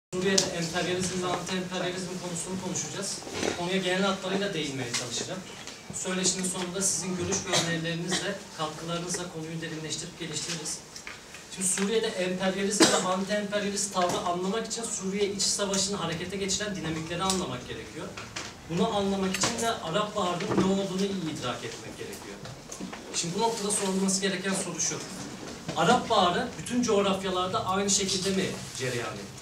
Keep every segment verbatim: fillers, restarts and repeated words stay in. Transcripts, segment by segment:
Suriye'de emperyalizm ve anti-emperyalizm konusunu konuşacağız. Konuya genel hatlarıyla değinmeye çalışacağım. Söyleşinin sonunda sizin görüş ve önerilerinizle, katkılarınızla konuyu derinleştirip geliştiririz. Şimdi Suriye'de emperyalizm ve anti-emperyalist tavrı anlamak için Suriye iç savaşını harekete geçiren dinamikleri anlamak gerekiyor. Bunu anlamak için de Arap Baharı'nın ne olduğunu iyi idrak etmek gerekiyor. Şimdi bu noktada sorulması gereken soru şu. Arap Baharı bütün coğrafyalarda aynı şekilde mi cereyan etti?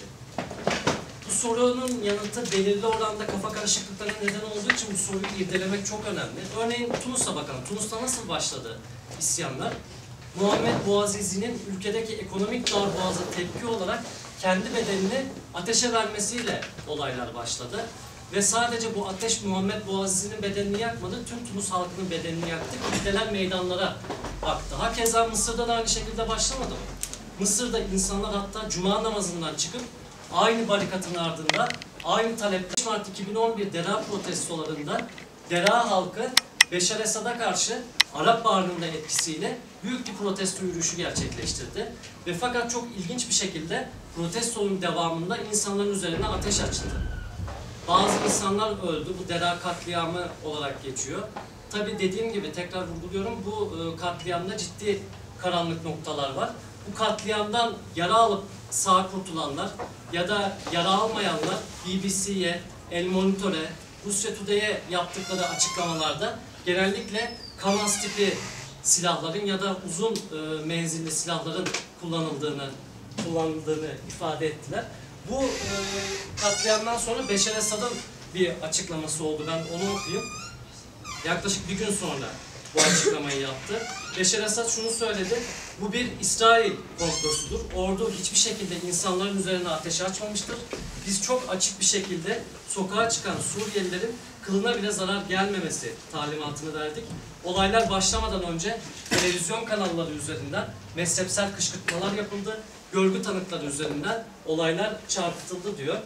Bu sorunun yanıtı belirli oranda kafa karışıklıklarına neden olduğu için bu soruyu irdelemek çok önemli. Örneğin Tunus'a bakalım. Tunus'ta nasıl başladı isyanlar? Muhammed Bouazizi'nin ülkedeki ekonomik darboğaza tepki olarak kendi bedenini ateşe vermesiyle olaylar başladı. Ve sadece bu ateş Muhammed Bouazizi'nin bedenini yakmadı, tüm Tunus halkının bedenini yaktı, kitleler meydanlara aktı. Hakeza Mısır'da da aynı şekilde başlamadı mı? Mısır'da insanlar hatta cuma namazından çıkıp aynı barikatın ardında, aynı taleple beş Mart iki bin on bir Dera protestolarında Dera halkı Beşar Esad'a karşı Arap Baharı'nın da etkisiyle büyük bir protesto yürüyüşü gerçekleştirdi. Ve fakat çok ilginç bir şekilde protestonun devamında insanların üzerine ateş açıldı. Bazı insanlar öldü. Bu Dera katliamı olarak geçiyor. Tabi dediğim gibi tekrar vurguluyorum, bu katliamda ciddi karanlık noktalar var. Bu katliamdan yara alıp sağ kurtulanlar ya da yara almayanlar B B C'ye, El Monitor'e, Rusya Today'e yaptıkları açıklamalarda genellikle Kamaz tipi silahların ya da uzun e, menzilli silahların kullanıldığını kullanıldığını ifade ettiler. Bu e, katliamdan sonra Beşar Esad'ın bir açıklaması oldu. Ben onu okuyayım. Yaklaşık bir gün sonra bu açıklamayı yaptı. Beşar Esad şunu söyledi. Bu bir İsrail komplosudur. Ordu hiçbir şekilde insanların üzerine ateş açmamıştır. Biz çok açık bir şekilde sokağa çıkan Suriyelilerin kılına bile zarar gelmemesi talimatını verdik. Olaylar başlamadan önce televizyon kanalları üzerinden mezhepsel kışkırtmalar yapıldı. Görgü tanıkları üzerinden olaylar çarpıtıldı diyor.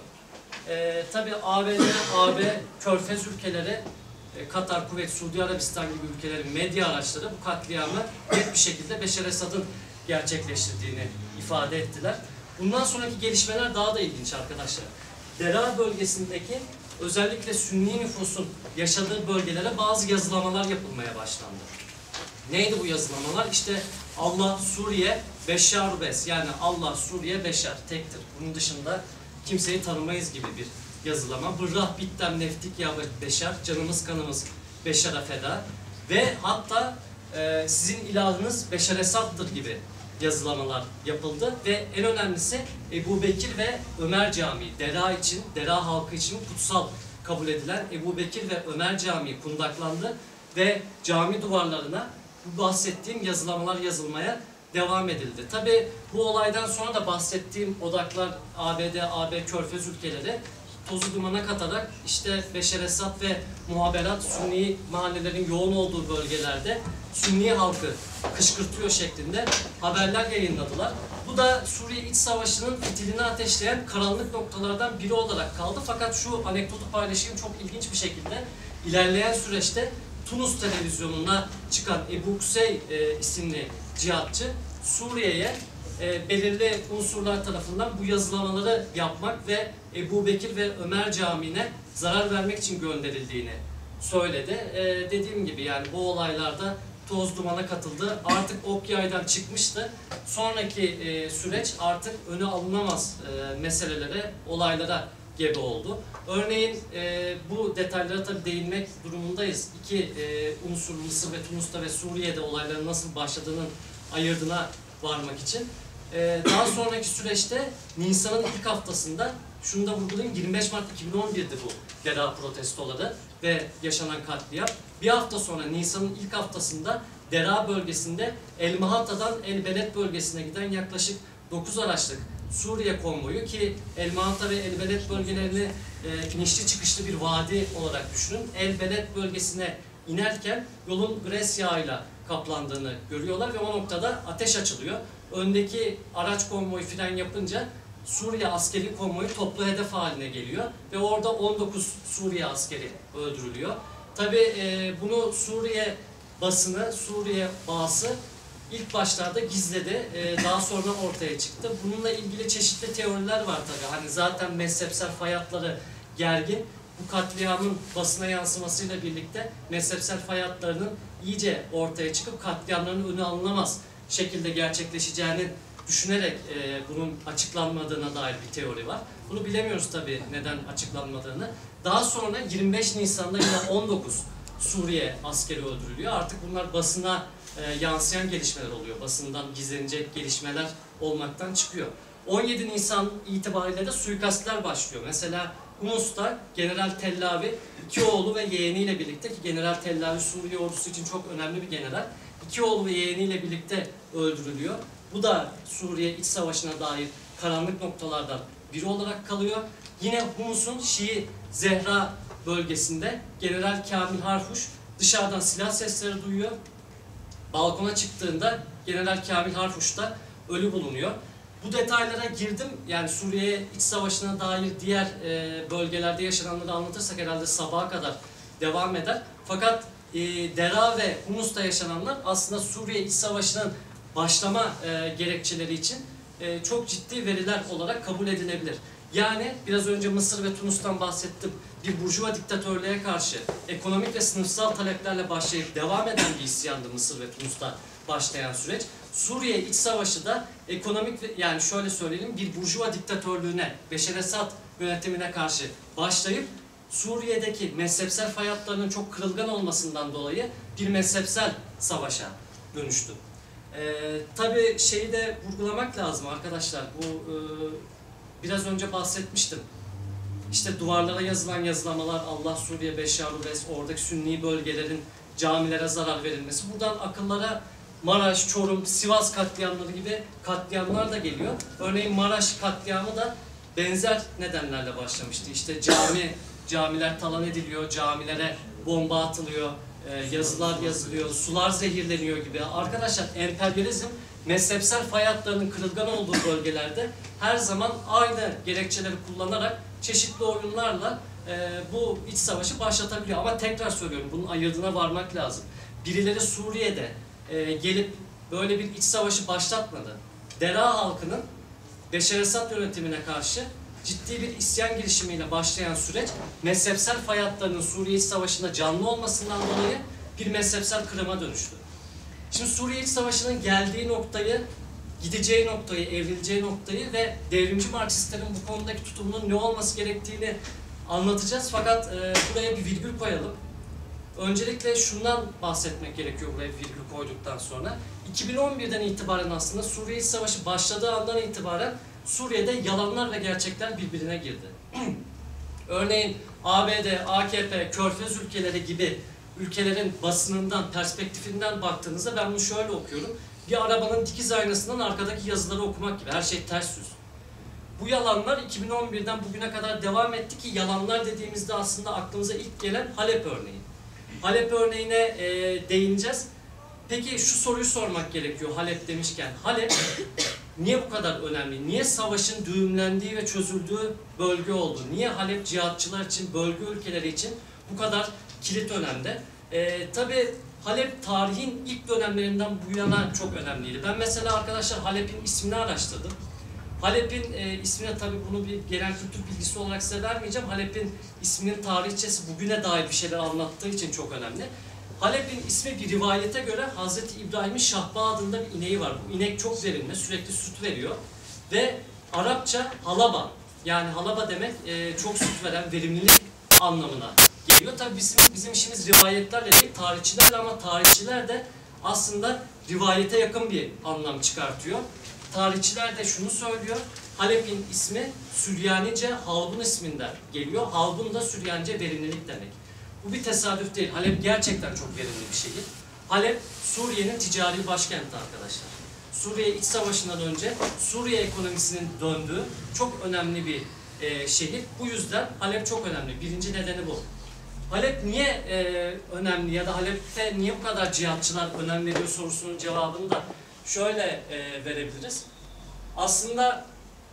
Ee, tabii A B D, A B, Körfez ülkeleri, Katar, Kuveyt, Suudi Arabistan gibi ülkelerin medya araçları bu katliamı net bir şekilde Beşar Esad'ın gerçekleştirdiğini ifade ettiler. Bundan sonraki gelişmeler daha da ilginç arkadaşlar. Dera bölgesindeki özellikle Sünni nüfusun yaşadığı bölgelere bazı yazılamalar yapılmaya başlandı. Neydi bu yazılamalar? İşte Allah, Suriye, Beşar Bes, yani Allah, Suriye, Beşar tektir. Bunun dışında kimseyi tanımayız gibi bir yazılama. Bırrah bittem neftik ya Beşar, canımız kanımız Beşar'a feda. Ve hatta e, sizin ilahınız Beşar Esad'dır gibi yazılamalar yapıldı. Ve en önemlisi Ebu Bekir ve Ömer Camii, Dera için, Dera halkı için kutsal kabul edilen Ebu Bekir ve Ömer Camii kundaklandı. Ve cami duvarlarına bu bahsettiğim yazılamalar yazılmaya devam edildi. Tabi bu olaydan sonra da bahsettiğim odaklar A B D, A B, Körfez ülkeleri tozu dumana katarak işte Beşar Esad ve muhaberat Sünni mahallelerin yoğun olduğu bölgelerde Sünni halkı kışkırtıyor şeklinde haberler yayınladılar. Bu da Suriye İç Savaşı'nın fitilini ateşleyen karanlık noktalardan biri olarak kaldı. Fakat şu anekdotu paylaşayım, çok ilginç bir şekilde ilerleyen süreçte Tunus televizyonuna çıkan Ebu Kusey e, isimli cihatçı Suriye'ye e, belirli unsurlar tarafından bu yazılamaları yapmak ve Ebu Bekir ve Ömer Camii'ne zarar vermek için gönderildiğini söyledi. E, dediğim gibi yani bu olaylarda toz dumana katıldı. Artık ok yaydan çıkmıştı. Sonraki e, süreç artık önü alınamaz e, meselelere, olaylara gebe oldu. Örneğin e, bu detaylara tabii değinmek durumundayız. İki e, unsur Mısır ve Tunus'ta ve Suriye'de olayların nasıl başladığının ayırdına varmak için. E, daha sonraki süreçte Nisan'ın ilk haftasında, şunu da vurgulayayım, yirmi beş Mart iki bin on bir'di bu Dera protestoları ve yaşanan katliam. Bir hafta sonra Nisan'ın ilk haftasında Dera bölgesinde El Mahata'dan El Beled bölgesine giden yaklaşık dokuz araçlık Suriye konvoyu, ki El Mahata ve El Beled bölgelerini e, inişli çıkışlı bir vadi olarak düşünün. El Beled bölgesine inerken yolun gres yağıyla kaplandığını görüyorlar ve o noktada ateş açılıyor. Öndeki araç konvoyu fren yapınca Suriye askeri konvoyu toplu hedef haline geliyor ve orada on dokuz Suriye askeri öldürülüyor. Tabii e, bunu Suriye basını, Suriye bağısı ilk başlarda gizledi, e, daha sonra ortaya çıktı. Bununla ilgili çeşitli teoriler var tabii. Hani zaten mezhepsel fay hatları gergin. Bu katliamın basına yansımasıyla birlikte mezhepsel fay hatlarının iyice ortaya çıkıp katliamların önü alınamaz şekilde gerçekleşeceğini düşünerek e, bunun açıklanmadığına dair bir teori var. Bunu bilemiyoruz tabii neden açıklanmadığını. Daha sonra yirmi beş Nisan'da yine on dokuz Suriye askeri öldürülüyor. Artık bunlar basına e, yansıyan gelişmeler oluyor. Basından gizlenecek gelişmeler olmaktan çıkıyor. on yedi Nisan itibariyle de suikastler başlıyor. Mesela Humus'ta General Tellavi iki oğlu ve yeğeniyle birlikte, ki General Tellavi Suriye ordusu için çok önemli bir general, iki oğlu ve yeğeniyle birlikte öldürülüyor. Bu da Suriye iç savaşına dair karanlık noktalardan biri olarak kalıyor. Yine Humus'un Şii Zehra bölgesinde General Kamil Harfuş dışarıdan silah sesleri duyuyor. Balkona çıktığında General Kamil Harfuş da ölü bulunuyor. Bu detaylara girdim. Yani Suriye iç savaşına dair diğer e, bölgelerde yaşananları anlatırsak herhalde sabaha kadar devam eder. Fakat e, Dera ve Humus'ta yaşananlar aslında Suriye iç savaşının başlama e, gerekçeleri için e, çok ciddi veriler olarak kabul edilebilir. Yani biraz önce Mısır ve Tunus'tan bahsettim. Bir burjuva diktatörlüğe karşı ekonomik ve sınıfsal taleplerle başlayıp devam eden bir isyandı Mısır ve Tunus'ta başlayan süreç. Suriye iç savaşı da ekonomik ve, yani şöyle söyleyelim, bir burjuva diktatörlüğüne, Beşer Esad yönetimine karşı başlayıp Suriye'deki mezhepsel fay hatlarının çok kırılgan olmasından dolayı bir mezhepsel savaşa dönüştü. Ee, tabii şeyi de vurgulamak lazım arkadaşlar. Bu e, biraz önce bahsetmiştim. İşte duvarlara yazılan yazılamalar, Allah Suriye Beşşar-ı Ves, oradaki Sünni bölgelerin camilere zarar verilmesi. Buradan akıllara Maraş, Çorum, Sivas katliamları gibi katliamlar da geliyor. Örneğin Maraş katliamı da benzer nedenlerle başlamıştı. İşte cami, camiler talan ediliyor, camilere bomba atılıyor, yazılar yazılıyor, sular zehirleniyor gibi. Arkadaşlar, emperyalizm mezhepsel fay hatlarının kırılgan olduğu bölgelerde her zaman aynı gerekçeleri kullanarak çeşitli oyunlarla e, bu iç savaşı başlatabiliyor. Ama tekrar söylüyorum, bunun ayırdığına varmak lazım. Birileri Suriye'de e, gelip böyle bir iç savaşı başlatmadı. Dera halkının Beşer Esad yönetimine karşı ciddi bir isyan girişimiyle başlayan süreç, mezhepsel fay hatlarının Suriye iç savaşında canlı olmasından dolayı bir mezhepsel kırıma dönüştü. Şimdi Suriye iç savaşının geldiği noktayı, gideceği noktayı, evrileceği noktayı ve devrimci Marksistlerin bu konudaki tutumunun ne olması gerektiğini anlatacağız. Fakat e, buraya bir virgül koyalım. Öncelikle şundan bahsetmek gerekiyor buraya virgül koyduktan sonra. iki bin on birden itibaren aslında Suriye iç savaşı başladığı andan itibaren Suriye'de yalanlar ve gerçekler birbirine girdi. Örneğin A B D, A K P, Körfez ülkeleri gibi ülkelerin basınından, perspektifinden baktığınızda ben bunu şöyle okuyorum. Bir arabanın dikiz aynasından arkadaki yazıları okumak gibi. Her şey ters yüz. Bu yalanlar iki bin on birden bugüne kadar devam etti ki yalanlar dediğimizde aslında aklımıza ilk gelen Halep örneği. Halep örneğine e, değineceğiz. Peki şu soruyu sormak gerekiyor Halep demişken. Halep niye bu kadar önemli? Niye savaşın düğümlendiği ve çözüldüğü bölge oldu? Niye Halep cihatçılar için, bölge ülkeleri için bu kadar kilit önemde? E, tabii Halep tarihin ilk dönemlerinden bu yana çok önemliydi. Ben mesela arkadaşlar Halep'in ismini araştırdım. Halep'in e, ismine tabii bunu bir genel kültür bilgisi olarak size vermeyeceğim. Halep'in isminin tarihçesi bugüne dair bir şeyler anlattığı için çok önemli. Halep'in ismi bir rivayete göre Hazreti İbrahim'in Şahba adında bir ineği var. Bu inek çok verimli, sürekli süt veriyor. Ve Arapça halaba, yani halaba demek e, çok süt veren, verimlilik anlamına geliyor. Tabii bizim, bizim işimiz rivayetlerle değil, tarihçilerle, ama tarihçiler de aslında rivayete yakın bir anlam çıkartıyor. Tarihçiler de şunu söylüyor, Halep'in ismi Süryanice Halbun isminden geliyor. Halbun da Süryanice verimlilik demek. Bu bir tesadüf değil. Halep gerçekten çok verimli bir şehir. Halep, Suriye'nin ticari başkenti arkadaşlar. Suriye iç savaşından önce Suriye ekonomisinin döndüğü çok önemli bir e, şehir. Bu yüzden Halep çok önemli. Birinci nedeni bu. Halep niye e, önemli ya da Halep'te niye bu kadar cihatçılar önem veriyor sorusunun cevabını da şöyle e, verebiliriz. Aslında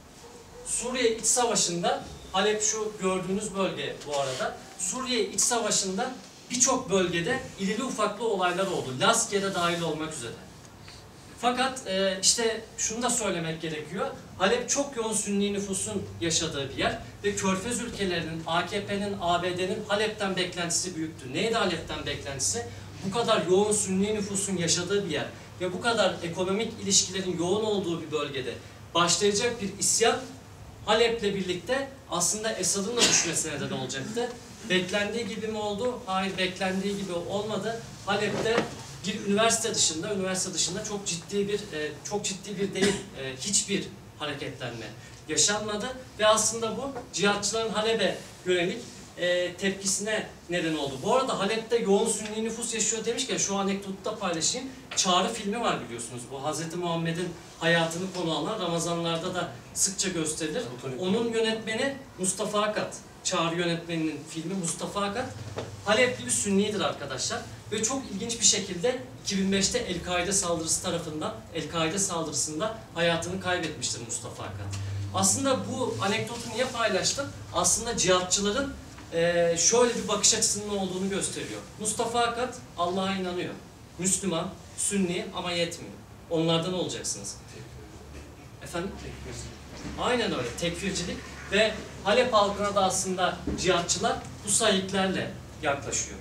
Suriye iç savaşında, Halep şu gördüğünüz bölge bu arada, Suriye iç savaşında birçok bölgede irili ufaklı olaylar oldu. Laskiye'de dahil olmak üzere. Fakat e, işte şunu da söylemek gerekiyor. Halep çok yoğun Sünni nüfusun yaşadığı bir yer ve Körfez ülkelerinin, A K P'nin, A B D'nin Halep'ten beklentisi büyüktü. Neydi Halep'ten beklentisi? Bu kadar yoğun Sünni nüfusun yaşadığı bir yer ve bu kadar ekonomik ilişkilerin yoğun olduğu bir bölgede başlayacak bir isyan Halep'le birlikte aslında Esad'ın da düşmesine neden olacaktı. Beklendiği gibi mi oldu? Hayır, beklendiği gibi olmadı. Halep'te bir üniversite dışında, üniversite dışında çok ciddi bir, e, çok ciddi bir değil, e, hiçbir hareketlenme yaşanmadı ve aslında bu cihatçıların Halep'e yönelik e, tepkisine neden oldu. Bu arada Halep'te yoğun Sünni nüfus yaşıyor demişken şu anekdotu da paylaşayım. Çağrı filmi var biliyorsunuz. Bu Hazreti Muhammed'in hayatını konu alan, Ramazanlarda da sıkça gösterilir. Onun yönetmeni Mustafa Akat. Çağrı yönetmeninin filmi Mustafa Akat. Halepli bir Sünnidir arkadaşlar. Ve çok ilginç bir şekilde iki bin beşte El-Kaide saldırısı tarafından, El-Kaide saldırısında hayatını kaybetmiştir Mustafa Akat. Aslında bu anekdotu niye paylaştım? Aslında cihatçıların e, şöyle bir bakış açısının olduğunu gösteriyor. Mustafa Akat Allah'a inanıyor. Müslüman, Sünni ama yetmiyor. Onlardan olacaksınız. Efendim? Aynen öyle. Tekfircilik ve Halep halkına da aslında cihatçılar bu sayıklarla yaklaşıyor.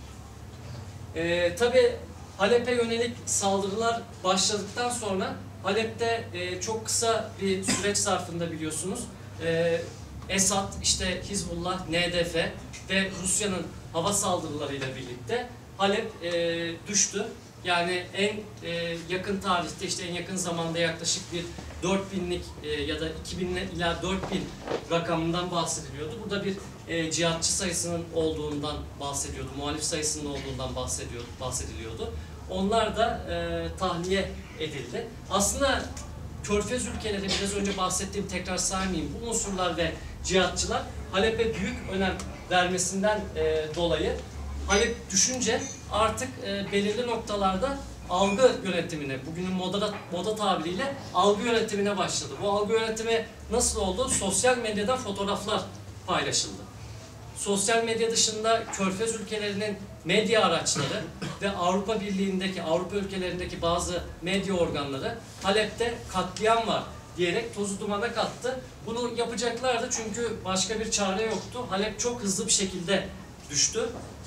Ee, Tabi Halep'e yönelik saldırılar başladıktan sonra Halep'te e, çok kısa bir süreç zarfında biliyorsunuz e, Esad, işte Hizbullah, N D F ve Rusya'nın hava saldırılarıyla birlikte Halep e, düştü. Yani en e, yakın tarihte, işte en yakın zamanda yaklaşık bir dört binlik e, ya da iki bin ila dört bin rakamından bahsediliyordu. Burada bir e, cihatçı sayısının olduğundan bahsediyordu, muhalif sayısının olduğundan bahsediyordu, bahsediliyordu. Onlar da e, tahliye edildi. Aslında Körfez ülkeleri, biraz önce bahsettiğim, tekrar saymayayım, bu unsurlar ve cihatçılar Halep'e büyük önem vermesinden e, dolayı Halep düşünce artık e, belirli noktalarda algı yönetimine, bugünün moda, moda tabiriyle algı yönetimine başladı. Bu algı yönetimi nasıl oldu? Sosyal medyadan fotoğraflar paylaşıldı. Sosyal medya dışında Körfez ülkelerinin medya araçları ve Avrupa Birliği'ndeki, Avrupa ülkelerindeki bazı medya organları Halep'te katliam var diyerek tozu dumana kattı. Bunu yapacaklardı çünkü başka bir çare yoktu. Halep çok hızlı bir şekilde düştü.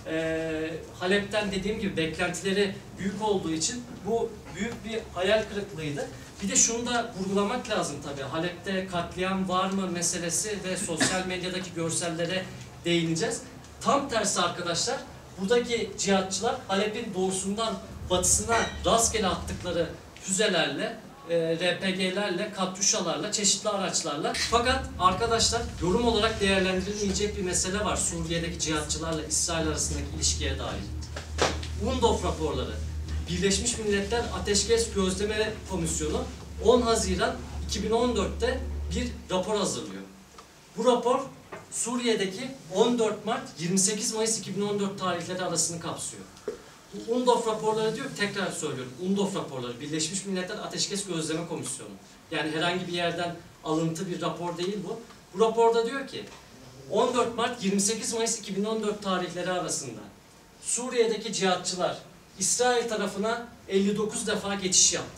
Ee, Halep'ten dediğim gibi beklentileri büyük olduğu için bu büyük bir hayal kırıklığıydı. Bir de şunu da vurgulamak lazım tabii. Halep'te katliam var mı meselesi ve sosyal medyadaki görsellere değineceğiz. Tam tersi arkadaşlar, buradaki cihatçılar Halep'in doğusundan batısına rastgele attıkları füzelerle, e, R P G'lerle, katyuşalarla, çeşitli araçlarla. Fakat arkadaşlar, yorum olarak değerlendirilmeyecek bir mesele var Suriye'deki cihatçılarla İsrail arasındaki ilişkiye dair. U N D O F raporları. Birleşmiş Milletler Ateşkes Gözleme Komisyonu on Haziran iki bin on dört'te bir rapor hazırlıyor. Bu rapor Suriye'deki on dört Mart yirmi sekiz Mayıs iki bin on dört tarihleri arasını kapsıyor. Bu U N D O F raporları diyor, tekrar söylüyorum, U N D O F raporları, Birleşmiş Milletler Ateşkes Gözleme Komisyonu. Yani herhangi bir yerden alıntı bir rapor değil bu. Bu raporda diyor ki, on dört Mart yirmi sekiz Mayıs iki bin on dört tarihleri arasında Suriye'deki cihatçılar İsrail tarafına elli dokuz defa geçiş yaptı.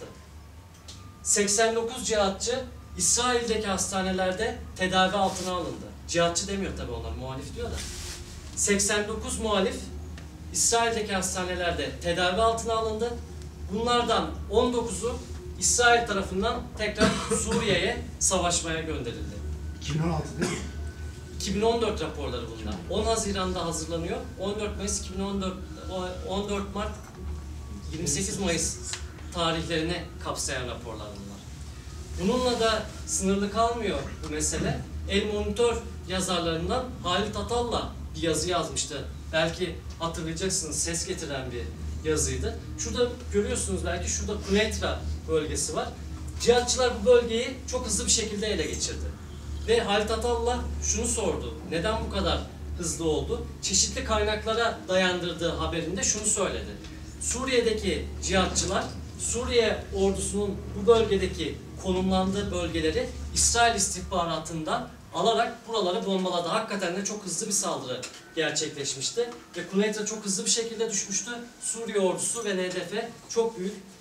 seksen dokuz cihatçı İsrail'deki hastanelerde tedavi altına alındı. Cihatçı demiyor tabii onlar, muhalif diyor da. seksen dokuz muhalif İsrail'deki hastanelerde tedavi altına alındı. Bunlardan on dokuzu İsrail tarafından tekrar Suriye'ye savaşmaya gönderildi. iki bin on altı değil mi? iki bin on dört raporları bunlar. on Haziran'da hazırlanıyor. on dört Mayıs iki bin on dört, on dört Mart yirmi sekiz Mayıs tarihlerini kapsayan raporlar bunlar. Bununla da sınırlı kalmıyor bu mesele. El Monitor yazarlarından Halit Atal'la bir yazı yazmıştı. Belki hatırlayacaksınız, ses getiren bir yazıydı. Şurada görüyorsunuz belki, şurada Kuneitra bölgesi var. Cihatçılar bu bölgeyi çok hızlı bir şekilde ele geçirdi. Ve Halit Atal'la şunu sordu. Neden bu kadar hızlı oldu? Çeşitli kaynaklara dayandırdığı haberinde şunu söyledi. Suriye'deki cihatçılar, Suriye ordusunun bu bölgedeki konumlandığı bölgeleri İsrail istihbaratından alarak buraları bombaladı. Hakikaten de çok hızlı bir saldırı gerçekleşmişti. Ve Kuneitra çok hızlı bir şekilde düşmüştü. Suriye ordusu ve N D F çok büyük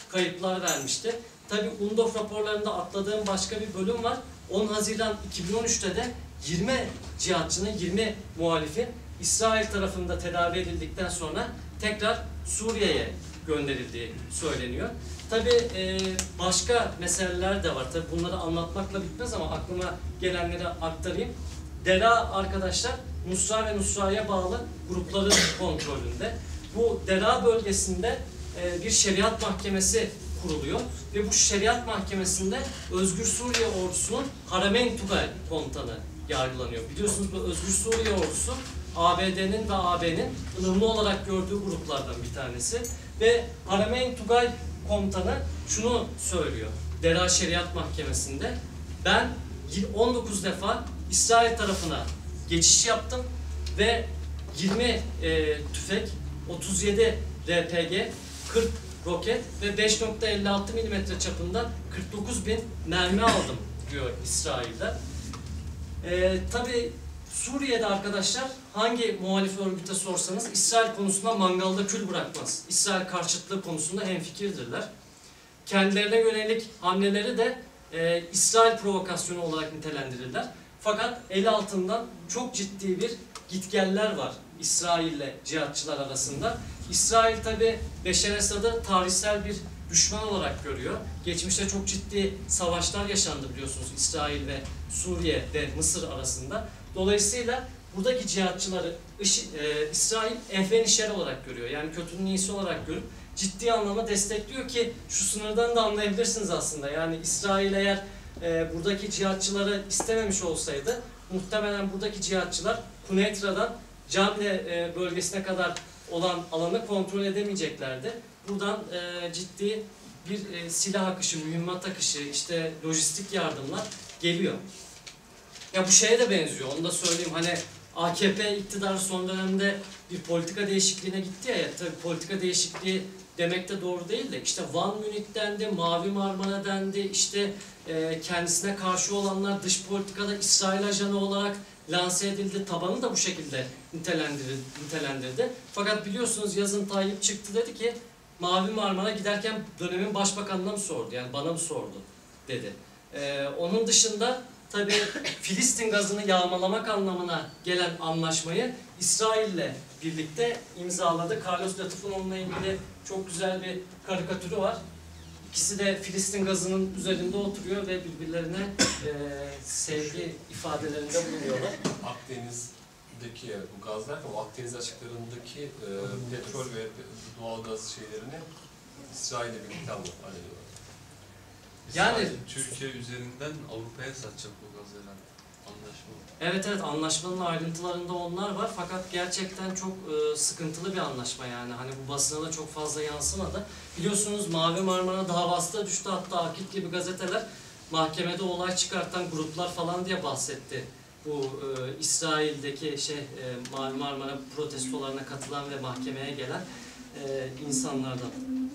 kayıplar vermişti. Tabi UNDOF raporlarında atladığım başka bir bölüm var. on Haziran iki bin on üç'te de yirmi cihatçının, yirmi muhalifin İsrail tarafında tedavi edildikten sonra tekrar Suriye'ye gönderildiği söyleniyor. Tabi e, başka meseleler de var. Tabi bunları anlatmakla bitmez ama aklıma gelenleri aktarayım. Dera arkadaşlar Nusra ve Nusra'ya bağlı grupların kontrolünde. Bu Dera bölgesinde e, bir şeriat mahkemesi kuruluyor ve bu şeriat mahkemesinde Özgür Suriye Ordusu'nun Harameyn Tugay komutanı yargılanıyor. Biliyorsunuz bu Özgür Suriye Ordusu A B D'nin ve A B'nin ılımlı olarak gördüğü gruplardan bir tanesi ve Harameyn Tugay komutanı şunu söylüyor Dera Şeriat Mahkemesi'nde: ben on dokuz defa İsrail tarafına geçiş yaptım ve yirmi e, tüfek, otuz yedi R P G, kırk roket ve beş nokta elli altı milimetre çapında kırk dokuz bin mermi aldım diyor İsrail'de. E, Tabi Suriye'de arkadaşlar hangi muhalif örgüte sorsanız İsrail konusunda mangalda kül bırakmaz. İsrail karşıtlığı konusunda hemfikirdirler. Kendilerine yönelik hamleleri de e, İsrail provokasyonu olarak nitelendirirler. Fakat el altından çok ciddi bir gitgeller var İsrail ile cihatçılar arasında. İsrail tabi Beşer Esad'ı tarihsel bir düşman olarak görüyor. Geçmişte çok ciddi savaşlar yaşandı biliyorsunuz İsrail ve Suriye ve Mısır arasında. Dolayısıyla buradaki cihatçıları e, İsrail ehven-i şer olarak görüyor. Yani kötünün iyisi olarak görüp ciddi anlamda destekliyor ki şu sınırdan da anlayabilirsiniz aslında. Yani İsrail eğer e, buradaki cihatçıları istememiş olsaydı muhtemelen buradaki cihatçılar Kuneytra'dan Cable e, bölgesine kadar olan alanı kontrol edemeyeceklerdi. Buradan e, ciddi bir e, silah akışı, mühimmat akışı, işte lojistik yardımlar geliyor. Ya bu şeye de benziyor, onu da söyleyeyim. Hani A K P iktidarı son dönemde bir politika değişikliğine gitti ya, ya tabii politika değişikliği demek de doğru değil de işte Van Münih dendi, Mavi Marmara dendi, işte e, kendisine karşı olanlar dış politikada İsrail ajanı olarak lanse edildi, tabanı da bu şekilde nitelendirildi. nitelendirdi. Fakat biliyorsunuz yazın Tayyip çıktı, dedi ki Mavi Marmara giderken dönemin başbakanına mı sordu, yani bana mı sordu dedi. E, onun dışında tabii Filistin gazını yağmalamak anlamına gelen anlaşmayı İsrail'le birlikte imzaladı. Carlos Latif'in onunla ilgili çok güzel bir karikatürü var. İkisi de Filistin gazının üzerinde oturuyor ve birbirlerine e, sevgi ifadelerinde bulunuyorlar. Akdeniz'deki bu gaz derken o Akdeniz açıklarındaki e, petrol ve doğal gaz şeylerini İsrail'le birlikte hallediyorlar. Yani Türkiye üzerinden Avrupa'ya satacak bu gaz herhalde. Anlaşma. Evet evet, anlaşmanın ayrıntılarında onlar var fakat gerçekten çok e, sıkıntılı bir anlaşma yani. Hani bu basına da çok fazla yansımadı. Biliyorsunuz Mavi Marmara davası da düştü, hatta Akit gibi gazeteler mahkemede olay çıkartan gruplar falan diye bahsetti. Bu e, İsrail'deki şey e, Mavi Marmara protestolarına katılan ve mahkemeye gelen e, insanlardan.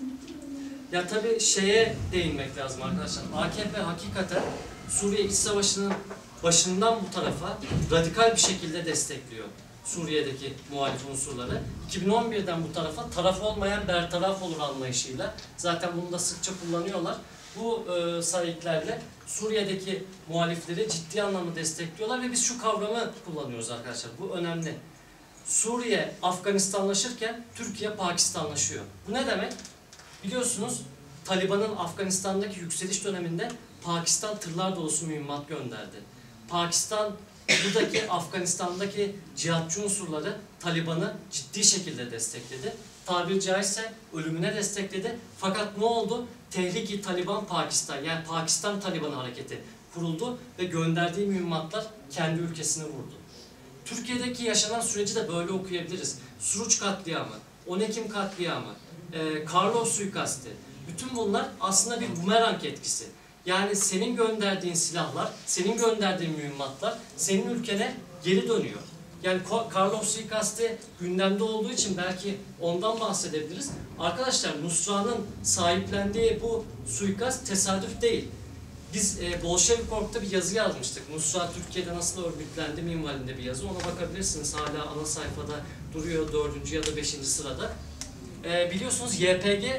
Ya tabii şeye değinmek lazım arkadaşlar. A K P hakikaten Suriye İç Savaşı'nın başından bu tarafa radikal bir şekilde destekliyor Suriye'deki muhalif unsurları. iki bin on bir'den bu tarafa taraf olmayan bertaraf olur anlayışıyla. Zaten bunu da sıkça kullanıyorlar. Bu e, sahiplerle Suriye'deki muhalifleri ciddi anlamda destekliyorlar ve biz şu kavramı kullanıyoruz arkadaşlar. Bu önemli. Suriye Afganistanlaşırken Türkiye Pakistanlaşıyor. Bu ne demek? Biliyorsunuz Taliban'ın Afganistan'daki yükseliş döneminde Pakistan tırlar dolusu mühimmat gönderdi. Pakistan buradaki Afganistan'daki cihatçı unsurları Taliban'ı ciddi şekilde destekledi. Tabiri caizse ölümüne destekledi. Fakat ne oldu? Tehlike Taliban Pakistan, yani Pakistan Taliban hareketi kuruldu ve gönderdiği mühimmatlar kendi ülkesine vurdu. Türkiye'deki yaşanan süreci de böyle okuyabiliriz. Suruç katliamı, on Ekim katliamı, e, Karlov suikasti, bütün bunlar aslında bir bumerang etkisi. Yani senin gönderdiğin silahlar, senin gönderdiğin mühimmatlar senin ülkene geri dönüyor. Yani Karlov suikasti gündemde olduğu için belki ondan bahsedebiliriz. Arkadaşlar Nusra'nın sahiplendiği bu suikast tesadüf değil. Biz e, Bolşevikorg'da bir yazı yazmıştık. Nusra Türkiye'de nasıl örgütlendi minvalinde bir yazı. Ona bakabilirsiniz. Hala ana sayfada duruyor, dördüncü ya da beşinci sırada. E, biliyorsunuz Y P G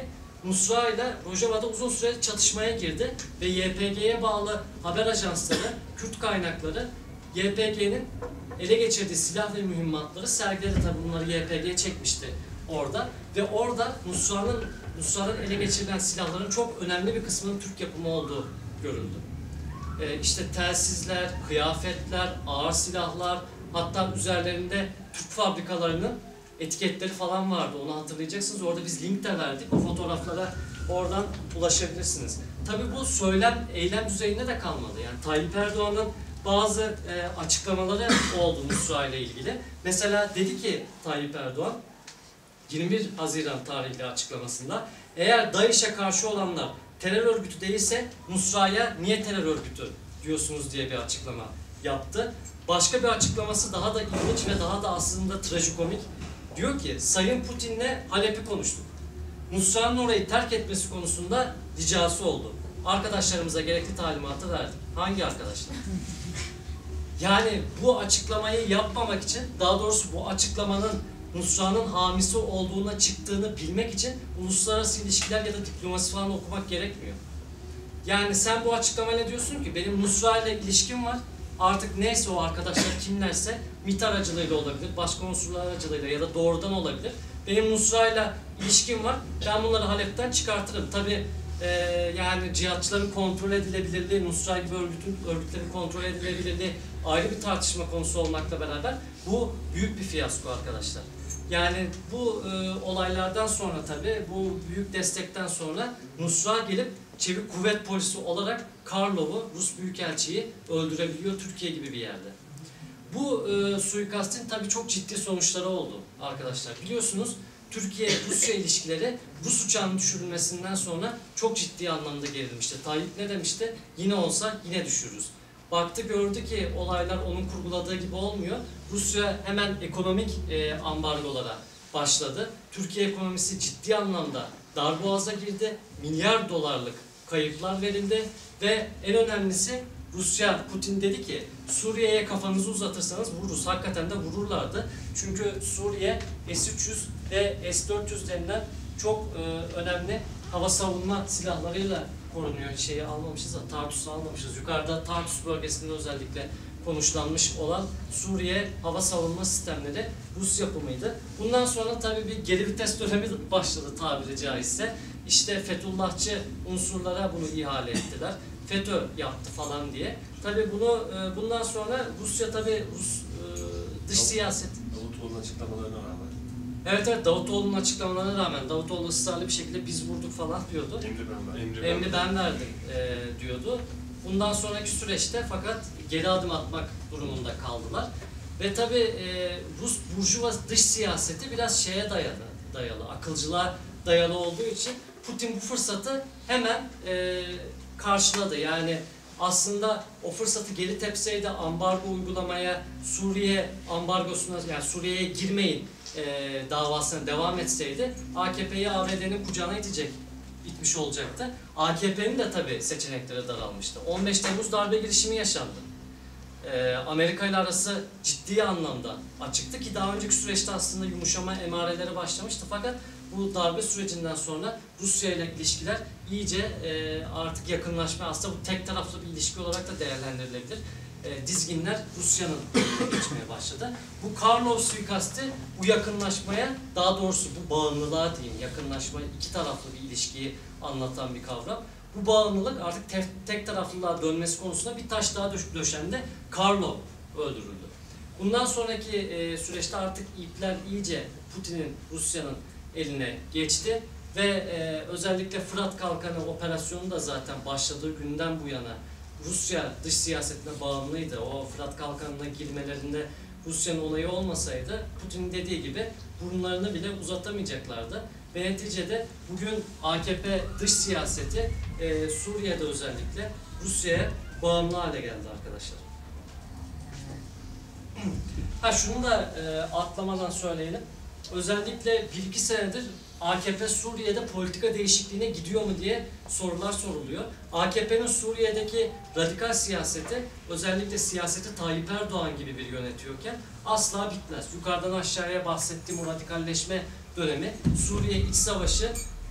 Nusra ile Rojava'da uzun süre çatışmaya girdi ve Y P G'ye bağlı haber ajansları, Kürt kaynakları Y P G'nin ele geçirdiği silah ve mühimmatları sergiledi. Tabi bunları Y P G çekmişti orada ve orada Nusra'nın Nusra'nın ele geçirilen silahların çok önemli bir kısmının Türk yapımı olduğu görüldü. Ee, işte telsizler, kıyafetler, ağır silahlar, hatta üzerlerinde Türk fabrikalarının etiketleri falan vardı. Onu hatırlayacaksınız. Orada biz link de verdik. O fotoğraflara oradan ulaşabilirsiniz. Tabii bu söylem, eylem düzeyinde de kalmadı. Yani Tayyip Erdoğan'ın bazı e, açıklamaları oldu Nusra ile ilgili. Mesela dedi ki Tayyip Erdoğan yirmi bir Haziran tarihli açıklamasında, eğer DAEŞ'e karşı olanlar terör örgütü değilse Nusra'ya niye terör örgütü diyorsunuz diye bir açıklama yaptı. Başka bir açıklaması daha da ilginç ve daha da aslında trajikomik. Diyor ki, Sayın Putin'le Halep'i konuştuk. Nusra'nın orayı terk etmesi konusunda ricası oldu. Arkadaşlarımıza gerekli talimatı verdik. Hangi arkadaşlar? Yani bu açıklamayı yapmamak için, daha doğrusu bu açıklamanın Nusra'nın hamisi olduğuna çıktığını bilmek için uluslararası ilişkiler ya da diplomasi falan okumak gerekmiyor. Yani sen bu açıklamayla diyorsun ki benim Nusra ile ilişkim var. Artık neyse o arkadaşlar kimlerse MİT aracılığıyla olabilir, başka unsurlar aracılığıyla ya da doğrudan olabilir. Benim Nusra'yla ilişkim var. Ben bunları Halep'ten çıkartırım. Tabii e, yani cihatçıların kontrol edilebilirliği, Nusra gibi örgütün, örgütlerin kontrol edilebilirliği ayrı bir tartışma konusu olmakla beraber bu büyük bir fiyasko arkadaşlar. Yani bu e, olaylardan sonra tabii, bu büyük destekten sonra Nusra gelip çevik kuvvet polisi olarak Karlov'u, Rus Büyükelçiyi öldürebiliyor Türkiye gibi bir yerde. Bu e, suikastin tabii çok ciddi sonuçları oldu arkadaşlar. Biliyorsunuz Türkiye-Rusya ilişkileri Rus uçağının düşürülmesinden sonra çok ciddi anlamda gerilmişti. Tayyip ne demişti? Yine olsa yine düşürürüz. Baktı gördü ki olaylar onun kurguladığı gibi olmuyor. Rusya hemen ekonomik e, ambargolara başladı. Türkiye ekonomisi ciddi anlamda darboğaza girdi. Milyar dolarlık kayıplar verildi ve en önemlisi Rusya, Putin dedi ki Suriye'ye kafanızı uzatırsanız vururuz. Hakikaten de vururlardı. Çünkü Suriye S üç yüz ve S dört yüz denilen çok e, önemli hava savunma silahlarıyla korunuyor. Şeyi almamışız da Tartus'u almamışız. Yukarıda Tartus bölgesinde özellikle konuşlanmış olan Suriye hava savunma sistemleri Rus yapımıydı. Bundan sonra tabii bir geri vites dönemi başladı tabiri caizse. İşte Fethullahçı unsurlara bunu ihale ettiler. FETÖ yaptı falan diye. Tabii bunu bundan sonra Rusya tabii Rus dış siyaset. Davutoğlu'nun açıklamalarına rağmen. Evet evet Davutoğlu'nun açıklamalarına rağmen Davutoğlu ısrarlı bir şekilde biz vurduk falan diyordu. Emri ben verdim. Emri Emri ben verdim e, diyordu. Bundan sonraki süreçte fakat geri adım atmak durumunda kaldılar. Ve tabii e, Rus burjuva dış siyaseti biraz şeye dayalı, dayalı, akılcılığa dayalı olduğu için Putin bu fırsatı hemen e, karşıladı. Yani aslında o fırsatı geri tepseydi, ambargo uygulamaya, Suriye ambargosuna, yani Suriye'ye girmeyin e, davasına devam etseydi A K P'yi A B D'nin kucağına itecek, itmiş olacaktı. A K P'nin de tabii seçenekleri daralmıştı. on beş Temmuz darbe girişimi yaşandı. E, Amerika ile arası ciddi anlamda açıktı ki daha önceki süreçte aslında yumuşama emareleri başlamıştı. Fakat bu darbe sürecinden sonra Rusya ile ilişkiler iyice e, artık yakınlaşma, aslında bu tek taraflı bir ilişki olarak da değerlendirilebilir. E, dizginler Rusya'nın geçmeye başladı. Bu Karlov suikasti bu yakınlaşmaya, daha doğrusu bu bağımlılığa diyeyim, yakınlaşma, iki taraflı bir ilişkiyi anlatan bir kavram. Bu bağımlılık artık tek, tek taraflılığa dönmesi konusunda bir taş daha döşendi. Karlov öldürüldü. Bundan sonraki e, süreçte artık ipler iyice Putin'in, Rusya'nın eline geçti ve e, özellikle Fırat Kalkanı operasyonu da zaten başladığı günden bu yana Rusya dış siyasetine bağımlıydı. O Fırat Kalkanı'na girmelerinde Rusya'nın onayı olmasaydı Putin'in dediği gibi burunlarını bile uzatamayacaklardı. Ve neticede bugün A K P dış siyaseti e, Suriye'de özellikle Rusya'ya bağımlı hale geldi arkadaşlar. Ha şunu da e, atlamadan söyleyelim. Özellikle bir iki senedir A K P Suriye'de politika değişikliğine gidiyor mu diye sorular soruluyor. A K P'nin Suriye'deki radikal siyaseti, özellikle siyaseti Tayyip Erdoğan gibi bir yönetiyorken asla bitmez. Yukarıdan aşağıya bahsettiğim o radikalleşme dönemi, Suriye iç savaşı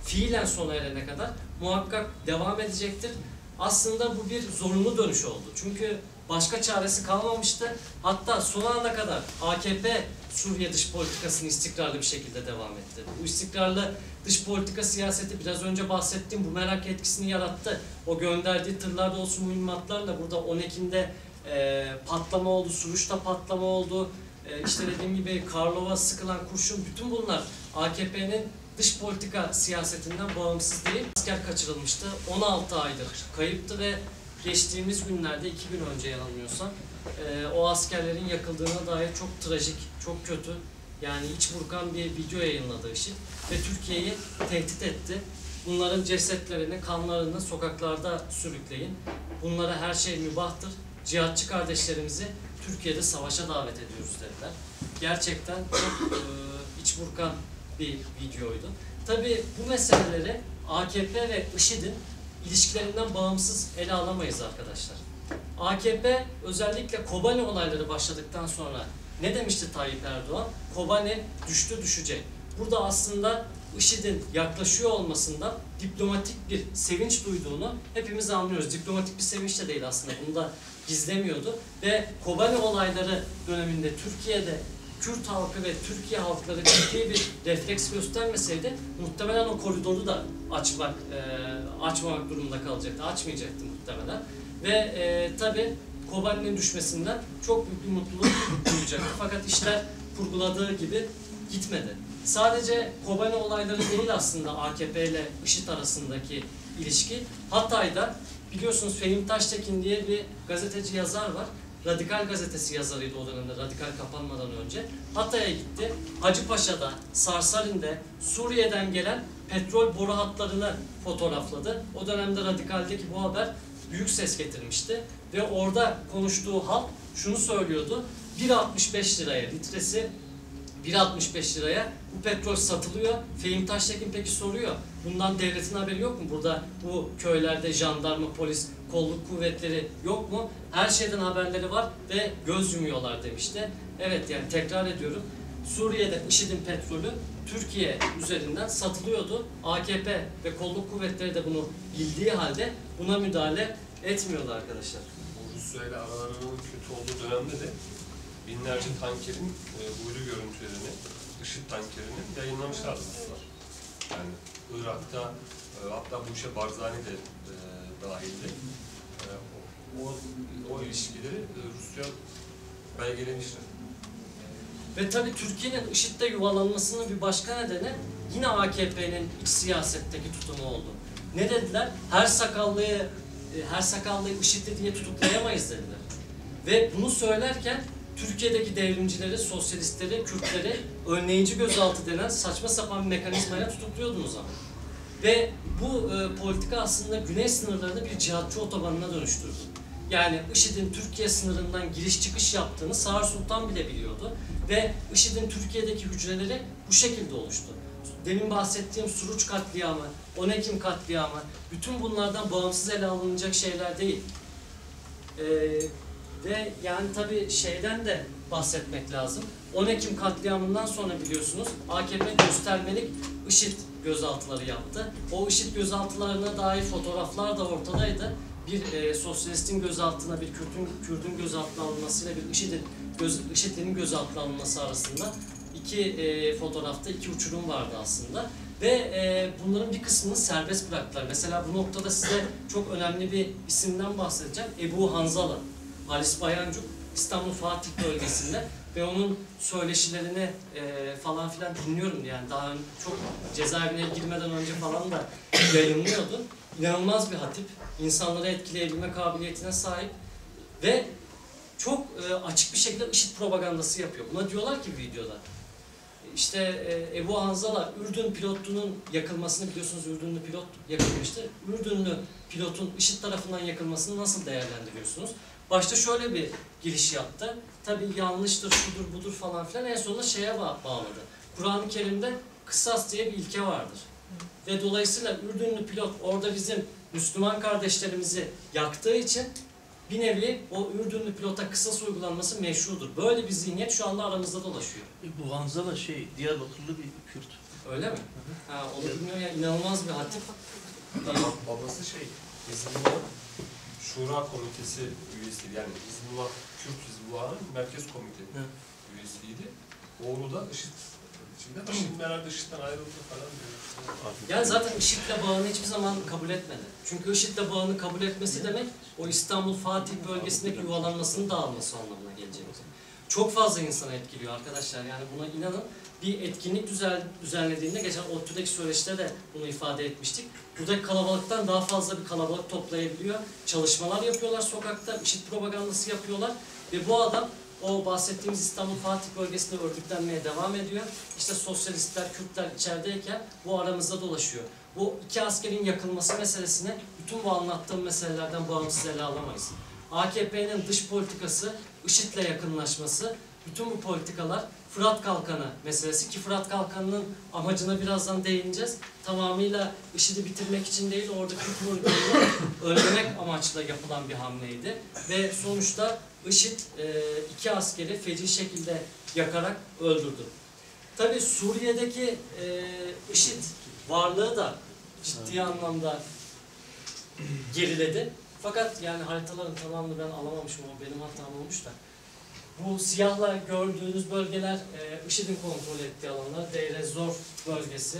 fiilen sona erene kadar muhakkak devam edecektir. Aslında bu bir zorunlu dönüş oldu. Çünkü başka çaresi kalmamıştı. Hatta son ana kadar A K P Suriye dış politikasını istikrarlı bir şekilde devam etti. Bu istikrarlı dış politika siyaseti biraz önce bahsettiğim bu merak etkisini yarattı. O gönderdiği tırlarda olsun mühimmatlarla burada on Ekim'de e, patlama oldu, Suruç'ta patlama oldu. E, işte dediğim gibi Karlova sıkılan kurşun, bütün bunlar A K P'nin dış politika siyasetinden bağımsız değil. Asker kaçırılmıştı. on altı aydır kayıptı ve geçtiğimiz günlerde, iki gün önce yanılmıyorsam, e, o askerlerin yakıldığına dair çok trajik, çok kötü, yani iç burkan bir video yayınladı IŞİD ve Türkiye'yi tehdit etti. Bunların cesetlerini, kanlarını sokaklarda sürükleyin. Bunlara her şey mübahtır. Cihatçı kardeşlerimizi Türkiye'de savaşa davet ediyoruz dediler. Gerçekten çok e, iç burkan bir videoydu. Tabii bu meseleleri A K P ve IŞİD'in ilişkilerinden bağımsız ele alamayız arkadaşlar. A K P özellikle Kobani olayları başladıktan sonra ne demişti Tayyip Erdoğan? Kobani düştü düşecek. Burada aslında IŞİD'in yaklaşıyor olmasından diplomatik bir sevinç duyduğunu hepimiz anlıyoruz. Diplomatik bir sevinç de değil aslında, bunu da gizlemiyordu. Ve Kobani olayları döneminde Türkiye'de Kürt halkı ve Türkiye halkları ciddi bir refleks göstermeseydi muhtemelen o koridoru da açmak, e, açmamak durumunda kalacaktı. Açmayacaktı muhtemelen. Ve e, tabii Kobani'nin düşmesinden çok büyük bir mutluluk duyacaktı. Fakat işler kurguladığı gibi gitmedi. Sadece Kobani olayları değil aslında A K P ile IŞİD arasındaki ilişki. Hatay'da biliyorsunuz Fehim Taştekin diye bir gazeteci yazar var. Radikal gazetesi yazarıydı o dönemde, Radikal kapanmadan önce. Hatay'a gitti. Hacıpaşa'da, Sarsari'nde, Suriye'den gelen petrol boru hatlarını fotoğrafladı. O dönemde Radikal'deki bu haber büyük ses getirmişti. Ve orada konuştuğu halk şunu söylüyordu. bir altmış beş liraya litresi, bir altmış beş liraya bu petrol satılıyor. Fehim Taştekin peki soruyor. Bundan devletin haberi yok mu? Burada bu köylerde jandarma, polis, kolluk kuvvetleri yok mu? Her şeyden haberleri var ve göz yumuyorlar demişti. Evet, yani tekrar ediyorum. Suriye'de IŞİD'in petrolü Türkiye üzerinden satılıyordu. A K P ve kolluk kuvvetleri de bunu bildiği halde buna müdahale etmiyordu arkadaşlar. Bu Rusya ile aralarının kötü olduğu dönemde de binlerce tankerin e, uydu görüntülerini, IŞİD tankerini yayınlamışlardı Ruslar. Yani Irak'ta, e, hatta bu işe Barzani de e, dahildi. E, o, o ilişkileri e, Rusya belgelemişti. Ve tabii Türkiye'nin IŞİD'de yuvalanmasının bir başka nedeni yine A K P'nin iç siyasetteki tutumu oldu. Ne dediler? Her sakallıyı, her sakallıyı IŞİD'li diye tutuklayamayız dediler. Ve bunu söylerken Türkiye'deki devrimcileri, sosyalistleri, Kürtleri önleyici gözaltı denen saçma sapan bir mekanizmaya tutukluyordunuz ama. Ve bu e, politika aslında güney sınırlarını bir cihatçı otobanına dönüştürdü. Yani IŞİD'in Türkiye sınırından giriş çıkış yaptığını Sağır Sultan bile biliyordu. Ve IŞİD'in Türkiye'deki hücreleri bu şekilde oluştu. Demin bahsettiğim Suruç katliamı, on Ekim katliamı, bütün bunlardan bağımsız ele alınacak şeyler değil. Ee, ve yani tabii şeyden de bahsetmek lazım. on Ekim katliamından sonra biliyorsunuz A K P göstermelik IŞİD gözaltıları yaptı. O IŞİD gözaltılarına dair fotoğraflar da ortadaydı. Bir e, sosyalistin gözaltına, bir Kürt'ün Kürt'ün gözaltına alınmasıyla bir IŞİD'in göz, IŞİD'in gözaltına alınması arasında iki e, fotoğrafta iki uçurum vardı aslında. Ve e, bunların bir kısmını serbest bıraktılar. Mesela bu noktada size çok önemli bir isimden bahsedeceğim. Ebu Hanzala, Halis Bayancuk, İstanbul Fatih bölgesinde ve onun söyleşilerini e, falan filan dinliyorum, yani daha çok cezaevine girmeden önce falan da yayınlıyordu. İnanılmaz bir hatip, insanları etkileyebilme kabiliyetine sahip ve çok e, açık bir şekilde IŞİD propagandası yapıyor. Buna diyorlar ki videoda, İşte e, Ebu Hanzala, Ürdün pilotunun yakılmasını biliyorsunuz, Ürdünlü pilot yakılmıştı. Ürdünlü pilotun IŞİD tarafından yakılmasını nasıl değerlendiriyorsunuz? Başta şöyle bir giriş yaptı. Tabii yanlıştır, şudur, budur falan filan. En sonunda şeye bağladı. Kur'an-ı Kerim'de kısas diye bir ilke vardır. Ve dolayısıyla Ürdünlü pilot orada bizim Müslüman kardeşlerimizi yaktığı için bir nevi o Ürdünlü pilota kısas uygulanması meşrudur. Böyle bir zihniyet şu anda aramızda dolaşıyor. E, bu Hanzala şey, Diyarbakırlı bir Kürt. Öyle mi? Ha, onu bilmiyorum ya, inanılmaz bir haddim. Bab- Babası şey, Hizbullah Şura Komitesi üyesiydi. Yani Hizbullah, Kürt Hizbullah'ın Merkez Komitesi Hı. üyesiydi. Oğlu da IŞİD içinde. Şimdi herhalde IŞİD'den ayrıldı falan diyor. Yani zaten IŞİD'le bağını hiçbir zaman kabul etmedi. Çünkü IŞİD'le bağını kabul etmesi demek, o İstanbul Fatih bölgesindeki yuvalanmasının dağılması anlamına gelecek. Çok fazla insanı etkiliyor arkadaşlar. Yani buna inanın. Bir etkinlik düzen, düzenlediğinde, geçen ODTÜ'deki söyleşide de bunu ifade etmiştik. Buradaki kalabalıktan daha fazla bir kalabalık toplayabiliyor. Çalışmalar yapıyorlar sokakta, IŞİD propagandası yapıyorlar. Ve bu adam o bahsettiğimiz İstanbul Fatih bölgesinde örgütlenmeye devam ediyor. İşte sosyalistler, Kürtler içerideyken bu aramızda dolaşıyor. Bu iki askerin yakılması meselesini bütün bu anlattığım meselelerden bağımsız ele alamayız. A K P'nin dış politikası, IŞİD'le yakınlaşması, bütün bu politikalar Fırat Kalkanı meselesi ki Fırat Kalkanı'nın amacına birazdan değineceğiz. Tamamıyla IŞİD'i bitirmek için değil, oradaki Kürtleri önlemek amaçla yapılan bir hamleydi. Ve sonuçta IŞİD iki askeri feci şekilde yakarak öldürdü. Tabii Suriye'deki IŞİD varlığı da ciddi anlamda geriledi. Fakat yani haritaların tamamını ben alamamışım, o benim hatam olmuş da. Bu siyahla gördüğünüz bölgeler e, IŞİD'in kontrol ettiği alanlar. Deir ez-Zor bölgesi.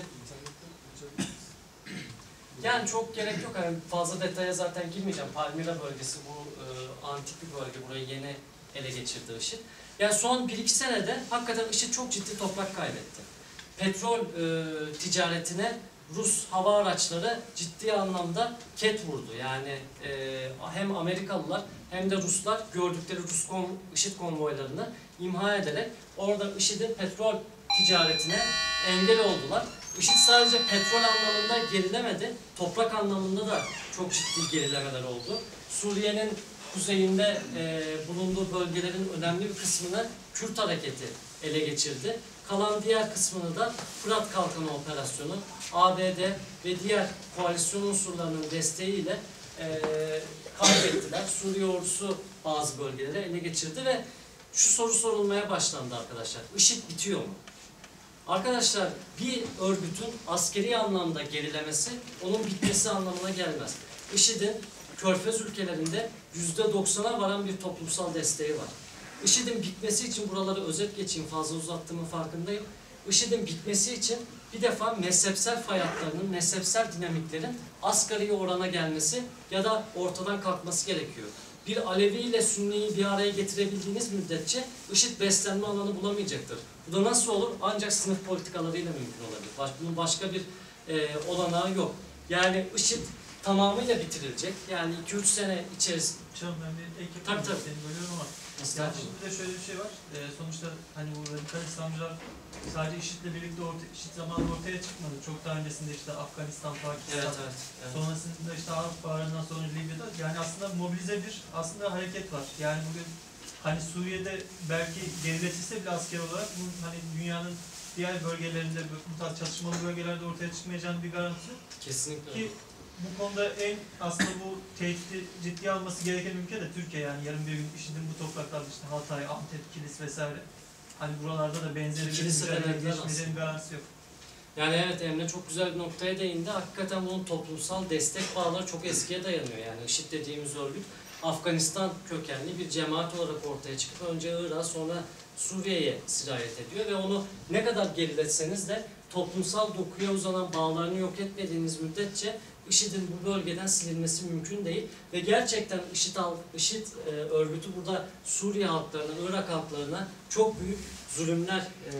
Yani çok gerek yok. Yani fazla detaya zaten girmeyeceğim. Palmira bölgesi bu e, antik bir bölge. Burayı yeni ele geçirdi IŞİD. Yani son bir iki senede hakikaten IŞİD çok ciddi toprak kaybetti. Petrol e, ticaretine Rus hava araçları ciddi anlamda ket vurdu. Yani e, hem Amerikalılar hem de Ruslar gördükleri Rus kon, IŞİD konvoylarını imha ederek orada IŞİD'in petrol ticaretine engel oldular. IŞİD sadece petrol anlamında gerilemedi, toprak anlamında da çok ciddi gerilemeler oldu. Suriye'nin kuzeyinde e, bulunduğu bölgelerin önemli bir kısmını Kürt hareketi ele geçirdi. Kalan diğer kısmını da Fırat Kalkanı Operasyonu, A B D ve diğer koalisyon unsurlarının desteğiyle e, kaybettiler. Suriye ordusu bazı bölgeleri ele geçirdi ve şu soru sorulmaya başlandı arkadaşlar. IŞİD bitiyor mu? Arkadaşlar bir örgütün askeri anlamda gerilemesi onun bitmesi anlamına gelmez. IŞİD'in Körfez ülkelerinde yüzde doksana varan bir toplumsal desteği var. IŞİD'in bitmesi için, buraları özet geçeyim, fazla uzattığımın farkındayım. IŞİD'in bitmesi için bir defa mezhepsel fay hatlarının, mezhepsel dinamiklerin asgari orana gelmesi ya da ortadan kalkması gerekiyor. Bir Alevi ile Sünni'yi bir araya getirebildiğiniz müddetçe IŞİD beslenme alanı bulamayacaktır. Bu da nasıl olur? Ancak sınıf politikalarıyla mümkün olabilir. Baş, bunun başka bir e, olanağı yok. Yani IŞİD tamamıyla bitirilecek. Yani iki üç sene içerisinde. Canım ben bir ek yapayım. Tabii, tabii. Seni bölüyorum ama. Yani şimdi de şöyle bir şey var. Ee, sonuçta hani bu radikal İslamcılar sadece IŞİD'le birlikte orta, IŞİD zamanında ortaya çıkmadı. Çok daha öncesinde işte Afganistan, Pakistan, Evet, evet, evet. sonrasında işte Arap Baharı'ndan sonra Libya'da yani aslında mobilize bir aslında hareket var. Yani bugün hani Suriye'de belki geriletilse bile asker olarak bu hani dünyanın diğer bölgelerinde bu tarz çatışmalı bölgelerde ortaya çıkmayacağının bir garantisi. Kesinlikle. Ki bu konuda en aslında bu tehdidi ciddiye alması gereken ülke de Türkiye. Yani yarın bir gün IŞİD'in bu topraklarda işte Hatay, Antep, Kilis vesaire hani buralarda da benzeri bir mücadele geçmeyeceğinin garantisi yok. Yani evet, Emre çok güzel bir noktaya değindi. Hakikaten bunun toplumsal destek bağları çok eskiye dayanıyor. Yani IŞİD dediğimiz örgüt Afganistan kökenli bir cemaat olarak ortaya çıkıp önce Irak'a sonra Suriye'ye sirayet ediyor ve onu ne kadar geriletseniz de toplumsal dokuya uzanan bağlarını yok etmediğiniz müddetçe IŞİD'in bu bölgeden silinmesi mümkün değil. Ve gerçekten IŞİD, IŞİD e, örgütü burada Suriye halklarına, Irak halklarına çok büyük zulümler e,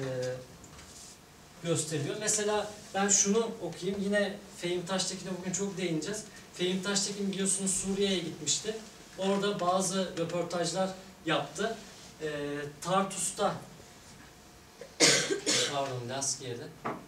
gösteriyor. Mesela ben şunu okuyayım. Yine Fehim Taştekin'e bugün çok değineceğiz. Fehim Taştekin biliyorsunuz Suriye'ye gitmişti. Orada bazı röportajlar yaptı. E, Tartus'ta pardon Laskiye'de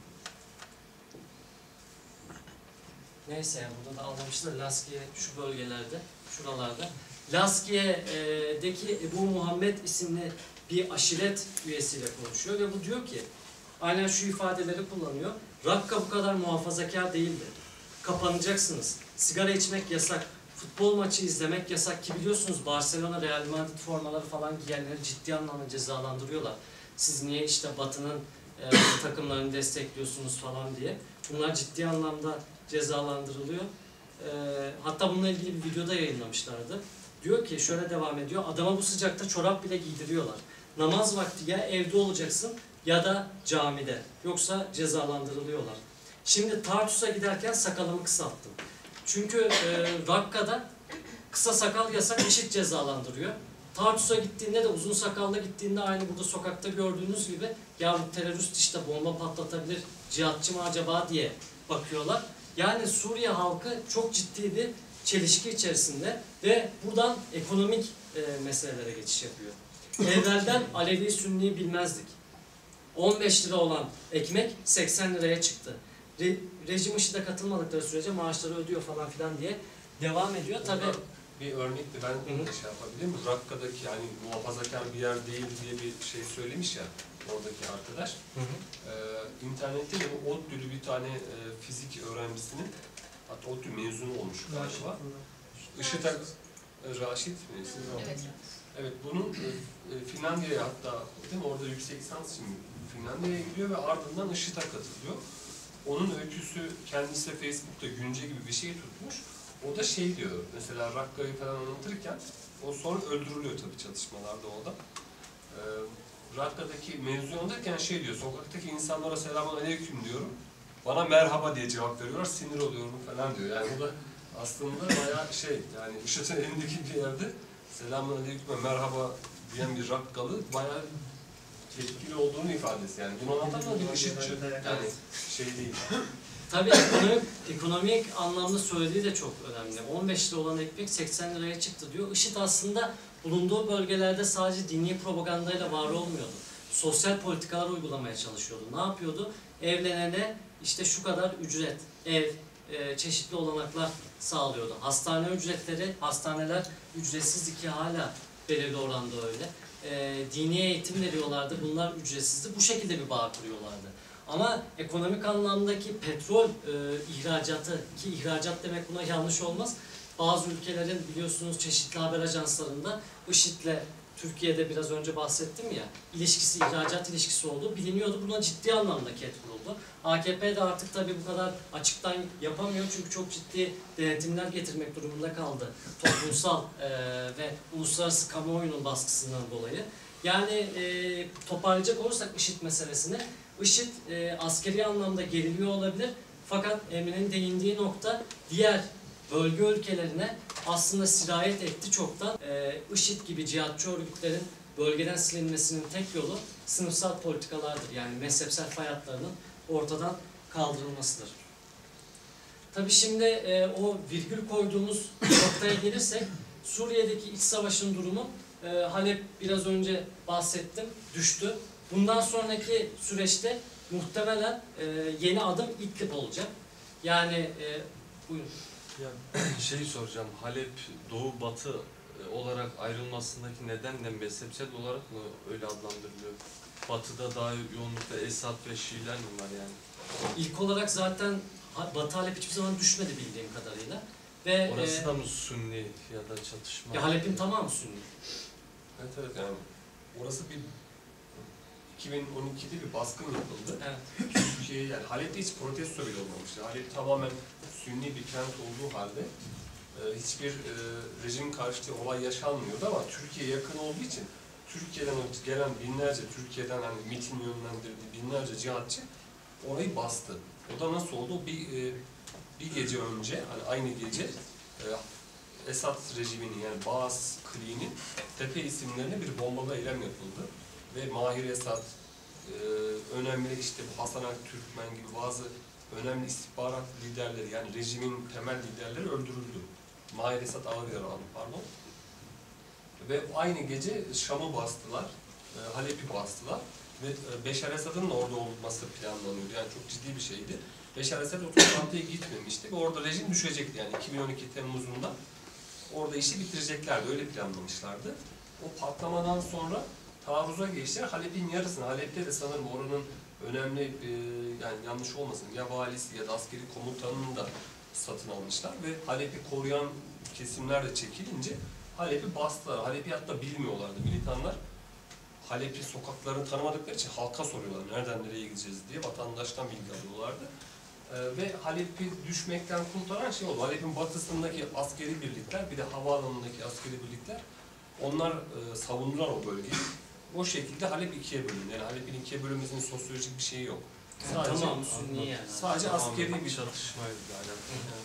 neyse yani burada da anlamıştır. Laskiye şu bölgelerde, şuralarda. Laskiye'deki Ebu Muhammed isimli bir aşiret üyesiyle konuşuyor ve bu diyor ki, aynen şu ifadeleri kullanıyor. Rakka bu kadar muhafazakar değildi. Kapanacaksınız. Sigara içmek yasak. Futbol maçı izlemek yasak ki biliyorsunuz Barcelona, Real Madrid formaları falan giyenleri ciddi anlamda cezalandırıyorlar. Siz niye işte Batı'nın e, takımlarını destekliyorsunuz falan diye. Bunlar ciddi anlamda cezalandırılıyor. E, hatta bununla ilgili bir videoda yayınlamışlardı. Diyor ki şöyle devam ediyor. Adama bu sıcakta çorap bile giydiriyorlar. Namaz vakti ya evde olacaksın ya da camide. Yoksa cezalandırılıyorlar. Şimdi Tartus'a giderken sakalımı kısalttım. Çünkü e, Rakka'da kısa sakal yasak, eşit cezalandırıyor. Tartus'a gittiğinde de uzun sakallı gittiğinde aynı burada sokakta gördüğünüz gibi ya bu terörist işte bomba patlatabilir, cihatçı mı acaba diye bakıyorlar. Yani Suriye halkı çok ciddi bir çelişki içerisinde ve buradan ekonomik e, meselelere geçiş yapıyor. Evvelden Alevi Sünni'yi bilmezdik. on beş lira olan ekmek seksen liraya çıktı. Re, rejim IŞİD'e katılmadıkları sürece maaşları ödüyor falan filan diye devam ediyor. Tabii bir örnekti ben de şey yapabilir miyim? Rakka'daki yani muhafazakar bir yer değil diye bir şey söylemiş ya oradaki arkadaş. hı hı. Ee, internette de bu ODTÜ'lü bir tane e, fizik öğrencisinin, hatta ODTÜ mezunu olmuş galiba. IŞİD'e Raşit mi? Evet. Evet, bunun e, e, Finlandiya'ya hatta değil mi? Orada yüksek lisans için Finlandiya'ya gidiyor ve ardından IŞİD'e katılıyor. Onun öyküsü kendisi de Facebook'ta günce gibi bir şey tutmuş. O da şey diyor, mesela Rakka'yı falan anlatırken, o sonra öldürülüyor tabii çatışmalarda o da. Ee, Rakka'daki mevzu anlatırken şey diyor, sokaktaki insanlara selamun aleyküm diyorum. Bana merhaba diye cevap veriyorlar, sinir oluyorum falan diyor. Yani bu da aslında bayağı şey, yani IŞİD'in elindeki bir yerde selamun aleyküm merhaba diyen bir Rakkalı bayağı etkili olduğunu ifadesi. Yani bunu anlatan da bir IŞİD'ci, yani şey değil. Tabii ekonomik, ekonomik anlamda söylediği de çok önemli. on beş lira olan ekmek seksen liraya çıktı diyor. IŞİD aslında bulunduğu bölgelerde sadece dini propagandayla var olmuyordu. Sosyal politikalar uygulamaya çalışıyordu. Ne yapıyordu? Evlenene işte şu kadar ücret, ev, e, çeşitli olanaklar sağlıyordu. Hastane ücretleri, hastaneler ücretsiz ki hala belirli oranda öyle. E, dini eğitim veriyorlardı. Bunlar ücretsizdi. Bu şekilde bir bağ kuruyorlardı. Ama ekonomik anlamdaki petrol e, ihracatı, ki ihracat demek buna yanlış olmaz. Bazı ülkelerin biliyorsunuz çeşitli haber ajanslarında IŞİD'le Türkiye'de biraz önce bahsettim ya, ilişkisi, ihracat ilişkisi olduğu biliniyordu. Buna ciddi anlamda ket vuruldu. A K P de artık tabii bu kadar açıktan yapamıyor çünkü çok ciddi denetimler getirmek durumunda kaldı. Toplumsal e, ve uluslararası kamuoyunun baskısından dolayı. Yani e, toparlayacak olursak IŞİD meselesini, IŞİD e, askeri anlamda geriliyor olabilir fakat Emre'nin değindiği nokta diğer bölge ülkelerine aslında sirayet etti çoktan. E, IŞİD gibi cihatçı örgütlerin bölgeden silinmesinin tek yolu sınıfsal politikalardır. Yani mezhepsel fay hatlarının ortadan kaldırılmasıdır. Tabii şimdi e, o virgül koyduğumuz noktaya gelirsek Suriye'deki iç savaşın durumu, e, Halep biraz önce bahsettim, düştü. Bundan sonraki süreçte muhtemelen e, yeni adım İdlib olacak. Yani e, buyurun. Ya şeyi soracağım, Halep Doğu Batı olarak ayrılmasındaki neden de mezhepsel olarak mı öyle adlandırılıyor? Batı'da daha yoğunlukta Esad ve Şiiler mi var yani? İlk olarak zaten Batı Halep hiçbir zaman düşmedi bildiğim kadarıyla. Ve orası e, da mı Sünni ya da çatışma? ya Halep'in tamamı Sünni. Evet evet yani orası bir iki bin on ikide bir baskın yapıldı. Evet. Türkiye yani Halep'te hiç protesto bile olmamıştı. Halep tamamen Sünni bir kent olduğu halde e, hiçbir e, rejim karşıtı olay yaşanmıyordu ama Türkiye'ye yakın olduğu için Türkiye'den gelen binlerce, Türkiye'den hani MİT'in yönlendirdiği binlerce cihatçı orayı bastı. O da nasıl oldu? Bir e, bir gece önce, hani aynı gece e, Esad rejiminin yani Baas kliğinin tepe isimlerine bir bombalama eylem yapıldı. Ve Mahir Esad, e, önemli işte bu Hasan Türkmen gibi bazı önemli istihbarat liderleri yani rejimin temel liderleri öldürüldü. Mahir Esad ağır yaralandı pardon. Ve aynı gece Şam'ı bastılar, e, Halep'i bastılar ve e, Beşar Esad'ın da orada olması planlanıyordu. Yani çok ciddi bir şeydi. Beşar Esad o toplantıya gitmemişti ve orada rejim düşecekti yani iki bin on iki Temmuz'unda. Orada işi bitireceklerdi, öyle planlamışlardı. O patlamadan sonra taarruza geçtiler. Halep'in yarısını, Halep'te de sanırım oranın önemli, e, yani yanlış olmasın, ya valisi ya da askeri komutanını da satın almışlar ve Halep'i koruyan kesimler de çekilince Halep'i bastılar. Halep'i hatta bilmiyorlardı militanlar. Halep'i sokaklarını tanımadıkları için halka soruyorlar nereden nereye gideceğiz diye, vatandaştan bilgi alıyorlardı. Ee, ve Halep'i düşmekten kurtaran şey oldu. Halep'in batısındaki askeri birlikler, bir de havaalanındaki askeri birlikler, onlar e, savundular o bölgeyi. O şekilde Halep ikiye bölündü. Yani Halep'in ikiye bölünmesinin sosyolojik bir şeyi yok. Yani Sadece, tamam, Sünni yani. sadece Tamamen askeri bir çatışmayla alakalı.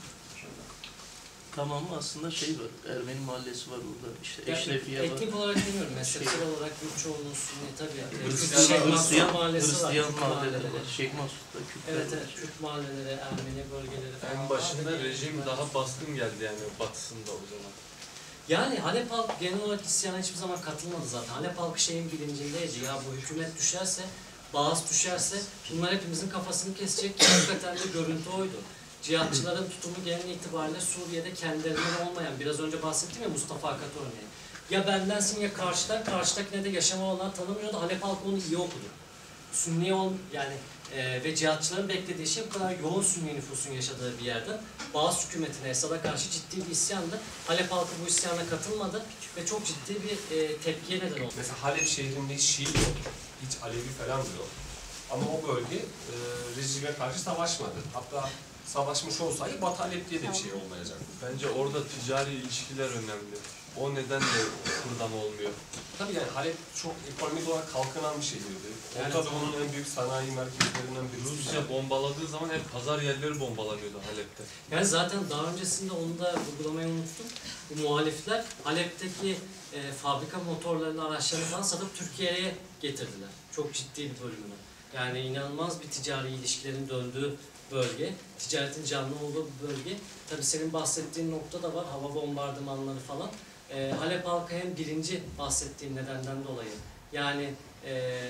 Tamamı aslında şey var, Ermeni mahallesi var orada, işte Yani Eşrefiye var. etnik olarak demiyorum, mezhepsel olarak yurt çoğunluğu Sünni tabii. Hristiyan, Şeyh Mansur Hristiyan, mahallesi var, Hristiyan Kürt mahalleleri var. Şeyh Mansur'da Kürtler Evet, var. evet, Kürt mahalleleri, Ermeni bölgeleri falan En var. başında Ve rejim diğer- daha baskın geldi yani batısında o zaman. Yani Halep halkı genel olarak isyana hiçbir zaman katılmadı zaten. Halep halkı şeyin bilincindeydi. Ya bu hükümet düşerse, Bağız düşerse bunlar hepimizin kafasını kesecek. Hakikaten de görüntü oydu. Cihatçıların tutumu genel itibariyle Suriye'de kendilerinden olmayan, biraz önce bahsettim ya Mustafa Akat örneği. Ya bendensin ya karşıdan, karşıdakine de yaşama olanlar tanımıyordu. Halep halkı onu iyi okudu. Sünni ol, yani e, ve cihatçıların beklediği şey bu kadar yoğun Sünni nüfusun yaşadığı bir yerden Bağız hükümetine, Esad'a karşı ciddi bir isyandı. Halep halkı bu isyana katılmadı ve çok ciddi bir e, tepkiye neden oldu. Mesela Halep şehrinde hiç Şii yok, hiç Alevi falan da yok. Ama o bölge e, rejime karşı savaşmadı. Hatta savaşmış olsaydı Batı Halep diye de bir şey olmayacak. Bence orada ticari ilişkiler önemli. O nedenle buradan olmuyor. Tabii yani Halep çok ekonomik olarak kalkınan bir şehirdi. Yani Orta Doğu'nun en büyük sanayi merkezlerinden birisi. Rusya bombaladığı zaman hep pazar yerleri bombalanıyordu Halep'te. Yani zaten daha öncesinde onu da vurgulamayı unuttum. Bu muhalifler Halep'teki e, fabrika motorlarını, araçlarını falan satıp Türkiye'ye getirdiler. Çok ciddi bir bölümünü. Yani inanılmaz bir ticari ilişkilerin döndüğü bölge, ticaretin canlı olduğu bir bölge. Tabii senin bahsettiğin nokta da var, hava bombardımanları falan. E, Halep halkı hem birinci bahsettiğim nedenden dolayı, yani e,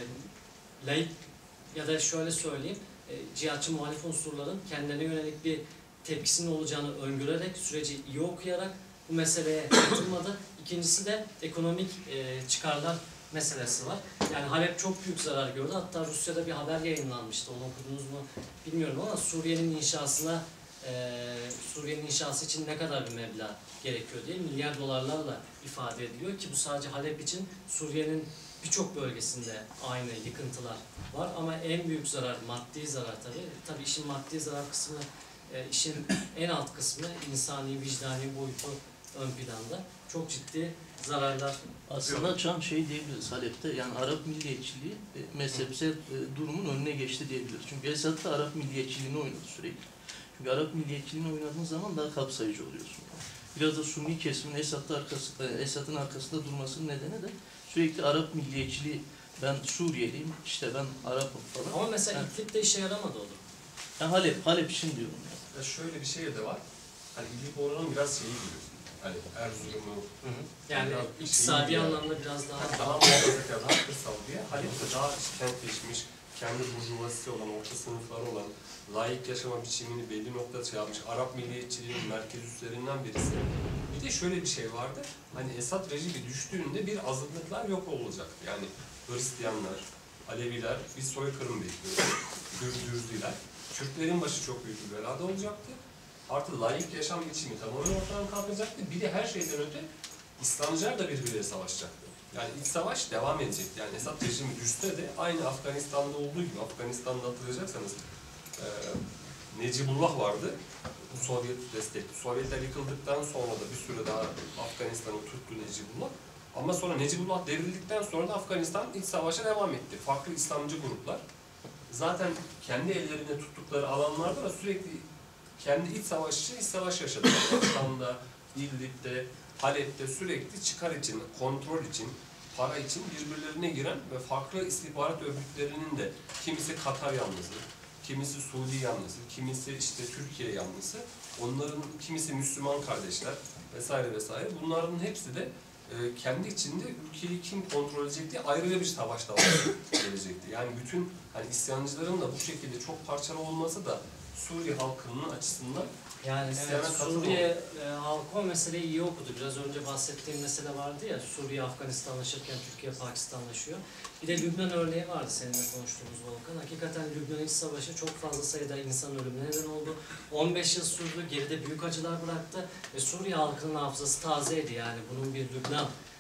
laik ya da şöyle söyleyeyim, e, cihatçı muhalif unsurların kendilerine yönelik bir tepkisinin olacağını öngörerek, süreci iyi okuyarak bu meseleye katılmadı. İkincisi de ekonomik e, çıkarlar meselesi var. Yani Halep çok büyük zarar gördü. Hatta Rusya'da bir haber yayınlanmıştı. Onu okudunuz mu bilmiyorum ama Suriye'nin inşasına e, Suriye'nin inşası için ne kadar bir meblağ gerekiyor diye milyar dolarlarla ifade ediliyor ki bu sadece Halep için, Suriye'nin birçok bölgesinde aynı yıkıntılar var ama en büyük zarar maddi zarar tabii. Tabii işin maddi zarar kısmı, e, işin en alt kısmı insani, vicdani boyutu ön planda. Çok ciddi zararlar. Aslında Can şey diyebiliriz Halep'te, yani Arap milliyetçiliği e, mezhepsel e, durumun önüne geçti diyebiliriz. Çünkü Esad da Arap milliyetçiliğini oynadı sürekli. Çünkü Arap milliyetçiliğini oynadığın zaman daha kapsayıcı oluyorsun. Yani. Biraz da Sunni kesimin Esad'ın arkası, e, Esad'ın arkasında durmasının nedeni de sürekli Arap milliyetçiliği. Ben Suriyeliyim, işte ben Arap'ım falan. Ama mesela Yani, İdlib de işe yaramadı o da. yani Halep, Halep için diyorum. Yani. Ya şöyle bir şey de var. Hani İdlib oranın biraz şeyi gibi. Hani Erzurum'u, Yani Biraz iktisadi şey yani. anlamda biraz daha... daha muhafazakar, daha kırsal diye. Halep de daha kentleşmiş, kendi burjuvazisi olan, orta sınıfları olan, layık yaşama biçimini belli noktada şey yapmış. Arap milliyetçiliğinin merkez üslerinden birisi. Bir de şöyle bir şey vardı. Hani Esad rejimi düştüğünde bir azınlıklar yok olacak. Yani Hristiyanlar, Aleviler, bir soykırım bekliyordu. Dürdürdüler. Türklerin başı çok büyük bir belada olacaktı. Artı layık yaşam biçimi tamamen ortadan kalkacaktı. Bir de her şeyden öte İslamcılar da birbiriyle savaşacaktı. Yani iç savaş devam edecekti. Yani Esad rejimi düşse de aynı Afganistan'da olduğu gibi, Afganistan'da hatırlayacaksanız e, Necibullah vardı. Bu Sovyet destekli. Sovyetler yıkıldıktan sonra da bir süre daha Afganistan'ı tuttu Necibullah. Ama sonra Necibullah devrildikten sonra da Afganistan iç savaşa devam etti. Farklı İslamcı gruplar. Zaten kendi ellerinde tuttukları alanlarda da sürekli kendi iç savaşçı iç savaş yaşadı. Afganistan'da, İdlib'de, Halep'te sürekli çıkar için, kontrol için, para için birbirlerine giren ve farklı istihbarat örgütlerinin de kimisi Katar yanlısı, kimisi Suudi yanlısı, kimisi işte Türkiye yanlısı, onların kimisi Müslüman kardeşler vesaire vesaire. Bunların hepsi de e, kendi içinde ülkeyi kim kontrol edecek diye ayrıca bir savaş da gelecekti. Yani bütün hani isyancıların da bu şekilde çok parçalı olması da Suriye halkının açısından Yani İsyana evet, katılmadı. Suriye e, halkı o meseleyi iyi okudu. Biraz önce bahsettiğim mesele vardı ya, Suriye Afganistanlaşırken Türkiye Pakistanlaşıyor. Bir de Lübnan örneği vardı seninle konuştuğumuz Volkan. Hakikaten Lübnan İç Savaşı çok fazla sayıda insan ölümüne neden oldu. on beş yıl sürdü, geride büyük acılar bıraktı ve Suriye halkının hafızası tazeydi. Yani bunun bir Lübnan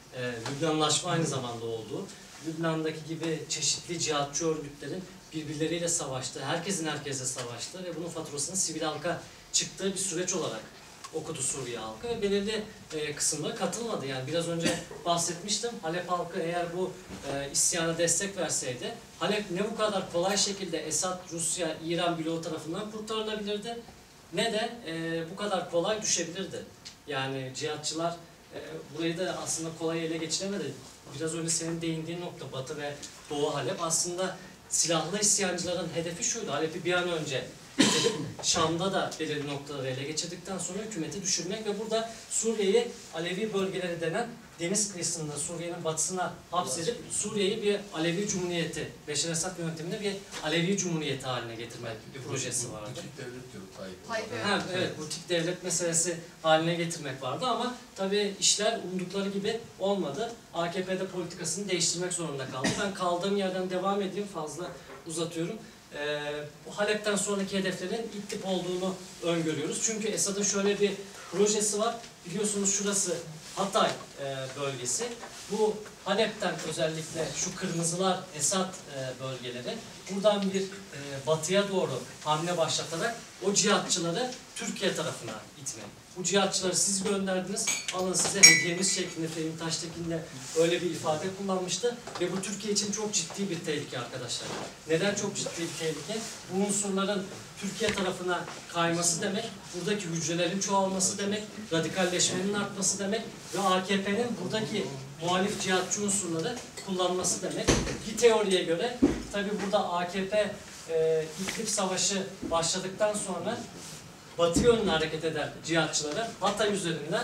e, Lübnanlaşma aynı zamanda oldu. Lübnan'daki gibi çeşitli cihatçı örgütlerin birbirleriyle savaştığı, herkesin herkese savaştığı ve bunun faturasının sivil halka çıktığı bir süreç olarak okudu Suriye halkı ve belirli e, kısımda katılmadı. Yani biraz önce bahsetmiştim, Halep halkı eğer bu e, isyana destek verseydi, Halep ne bu kadar kolay şekilde Esad, Rusya, İran bloğu tarafından kurtarılabilirdi, ne de e, bu kadar kolay düşebilirdi. Yani cihatçılar e, burayı da aslında kolay ele geçiremedi. Biraz önce senin değindiğin nokta Batı ve Doğu Halep aslında silahlı isyancıların hedefi şuydu, Halep'i bir an önce bitirip Şam'da da belirli noktaları ele geçirdikten sonra hükümeti düşürmek ve burada Suriye'yi Alevi bölgeleri denen deniz kıyısında Suriye'nin batısına hapsedip Suriye'yi bir Alevi Cumhuriyeti, Beşar Esad yönetiminde bir Alevi Cumhuriyeti haline getirmek bir projesi vardı. Butik devlet diyor Tayyip. Tayyip, evet. Ha, evet, butik devlet meselesi haline getirmek vardı ama tabii işler umdukları gibi olmadı. A K P'de politikasını değiştirmek zorunda kaldı. Ben kaldığım yerden devam edeyim, fazla uzatıyorum. Ee, bu Halep'ten sonraki hedeflerin İdlib olduğunu öngörüyoruz. Çünkü Esad'ın şöyle bir projesi var. Biliyorsunuz şurası Hatay e, bölgesi. Bu Halep'ten özellikle şu kırmızılar Esad e, bölgeleri. Buradan bir e, batıya doğru hamle başlatarak o cihatçıları Türkiye tarafına itmek. Bu cihatçıları siz gönderdiniz, alın size hediyemiz şeklinde Fehmi Taştekin de öyle bir ifade kullanmıştı. Ve bu Türkiye için çok ciddi bir tehlike arkadaşlar. Neden çok ciddi bir tehlike? Bu unsurların Türkiye tarafına kayması demek, buradaki hücrelerin çoğalması demek, radikalleşmenin artması demek ve A K P'nin buradaki muhalif cihatçı unsurları kullanması demek. Bir teoriye göre, tabi burada A K P e, İdlib Savaşı başladıktan sonra batı yönüne hareket eden cihatçıları Hatay üzerinden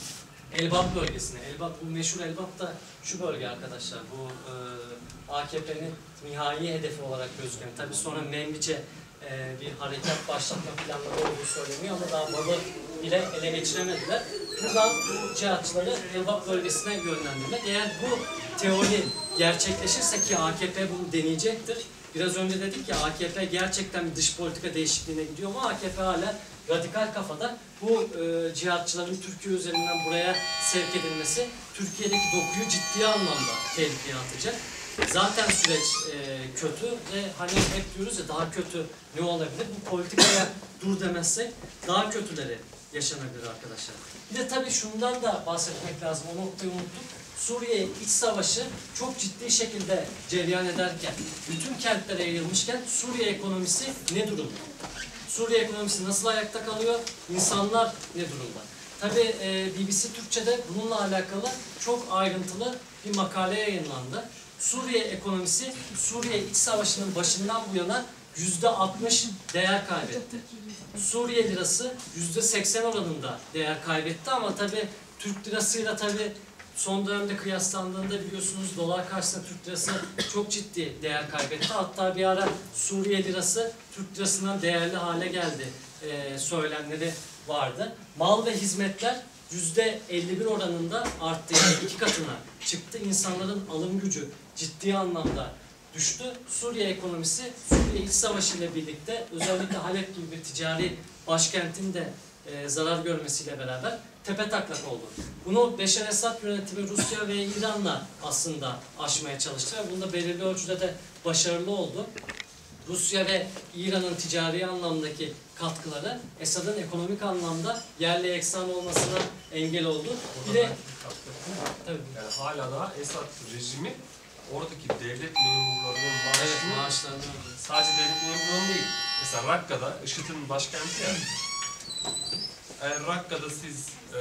Elbap bölgesine, Elbap, bu meşhur Elbap da şu bölge arkadaşlar, bu e, A K P'nin nihai hedefi olarak gözüküyor. Tabi sonra Membiç'e e, bir harekat başlatma planları olduğu söyleniyor ama daha Balı bile ele geçiremediler. Buradan bu cihatçıları Elbap bölgesine yönlendirmek. Eğer bu teori gerçekleşirse ki A K P bunu deneyecektir. Biraz önce dedik ya A K P gerçekten bir dış politika değişikliğine gidiyor ama A K P hala radikal kafada. Bu e, cihatçıların Türkiye üzerinden buraya sevk edilmesi Türkiye'deki dokuyu ciddi anlamda tehlikeye atacak. Zaten süreç e, kötü ve hani hep diyoruz ya daha kötü ne olabilir? Bu politikaya dur demezsek daha kötüleri yaşanabilir arkadaşlar. Bir de tabii şundan da bahsetmek lazım. O noktayı unuttuk. Suriye iç savaşı çok ciddi şekilde cereyan ederken, bütün kentlere yayılmışken Suriye ekonomisi ne durumda? Suriye ekonomisi nasıl ayakta kalıyor? İnsanlar ne durumda? Tabii e, B B C Türkçe'de bununla alakalı çok ayrıntılı bir makale yayınlandı. Suriye ekonomisi, Suriye iç savaşının başından bu yana yüzde altmış değer kaybetti. Suriye lirası yüzde seksen oranında değer kaybetti ama tabii Türk lirasıyla tabii son dönemde kıyaslandığında biliyorsunuz dolar karşısında Türk lirası çok ciddi değer kaybetti. Hatta bir ara Suriye lirası Türk lirasından değerli hale geldi e, söylemleri vardı. Mal ve hizmetler yüzde elli bir oranında arttı, yani iki katına çıktı. İnsanların alım gücü ciddi anlamda düştü. Suriye ekonomisi Suriye iç savaşı ile birlikte özellikle Halep gibi bir ticari başkentin de e, zarar görmesiyle beraber tepetaklak oldu. Bunu Beşar Esad yönetimi Rusya ve İran'la aslında aşmaya çalıştı ve bunda belirli ölçüde de başarılı oldu. Rusya ve İran'ın ticari anlamdaki katkıları Esad'ın ekonomik anlamda yerle eksan olmasına engel oldu. Bir de tabii. Yani hala da Esad rejimi oradaki devlet memurlarının maaşını, Evet, maaşlarını sadece devlet memurlarının değil. Mesela Rakka'da, IŞİD'in başkenti ya. Eğer Rakka'da siz e,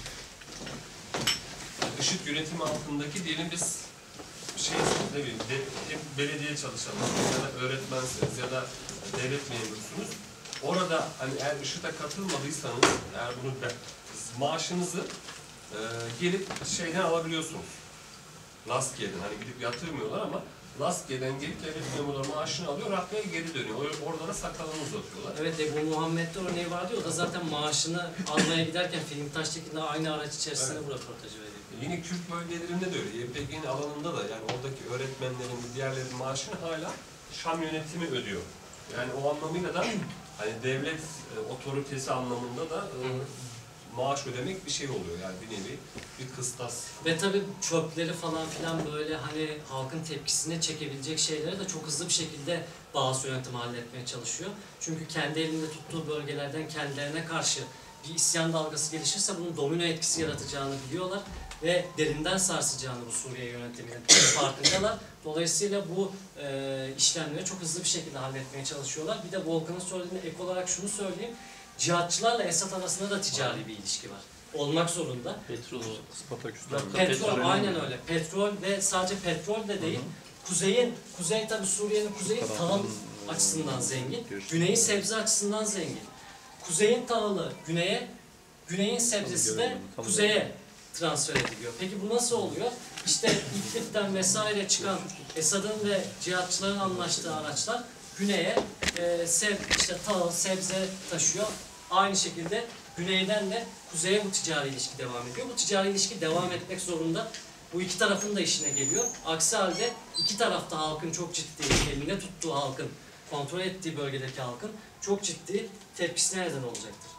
IŞİD yönetimi altındaki diyelim biz şey ne bileyim de, belediye çalışanısınız ya da öğretmensiniz ya da devlet memurusunuz. Orada hani eğer IŞİD'e katılmadıysanız eğer bunu de, maaşınızı e, gelip şeyden alabiliyorsunuz. Laskiye'den hani gidip yatırmıyorlar ama Laskiye'den gelip devlet memurları maaşını alıyor, Rakka'ya geri dönüyor. Orada da sakalını uzatıyorlar. Evet, Ebu Muhammed'de örneği vardı ya, o da zaten maaşını almaya giderken Fehmi Taştekin'le aynı araç içerisinde evet. Bu röportajı veriyor. Yine Kürt bölgelerinde de öyle. Y P G'nin alanında da yani oradaki öğretmenlerin, diğerlerin maaşını hala Şam yönetimi ödüyor. Yani o anlamıyla da hani devlet e, otoritesi anlamında da e, maaş ödemek bir şey oluyor. Yani bir nevi bir kıstas. Ve tabii çöpleri falan filan böyle hani halkın tepkisini çekebilecek şeyleri de çok hızlı bir şekilde bazı yönetim halletmeye çalışıyor. Çünkü kendi elinde tuttuğu bölgelerden kendilerine karşı bir isyan dalgası gelişirse bunun domino etkisi yaratacağını biliyorlar ve derinden sarsacağını bu Suriye yönetiminin farkındalar. Dolayısıyla bu e, işlemleri çok hızlı bir şekilde halletmeye çalışıyorlar. Bir de Volkan'ın söylediğine ek olarak şunu söyleyeyim. Cihatçılarla Esad arasında da ticari bir ilişki var. Olmak zorunda. Petrol. Spartaküsler. Petrol, aynen öyle. Petrol ve sadece petrol de değil. Kuzeyin, kuzey tabi Suriye'nin kuzeyi tahıl açısından zengin. Güneyi sebze açısından zengin. Kuzeyin tahılı güneye, güneyin sebzesi de kuzeye transfer ediliyor. Peki bu nasıl oluyor? İşte İdlib'den vesaire çıkan Esad'ın ve cihatçıların anlaştığı araçlar güneye e, sev, işte tahıl, sebze taşıyor. Aynı şekilde güneyden de kuzeye bu ticari ilişki devam ediyor. Bu ticari ilişki devam etmek zorunda. Bu iki tarafın da işine geliyor. Aksi halde iki tarafta halkın çok ciddi, elinde tuttuğu halkın, kontrol ettiği bölgedeki halkın çok ciddi tepkisine neden olacaktır.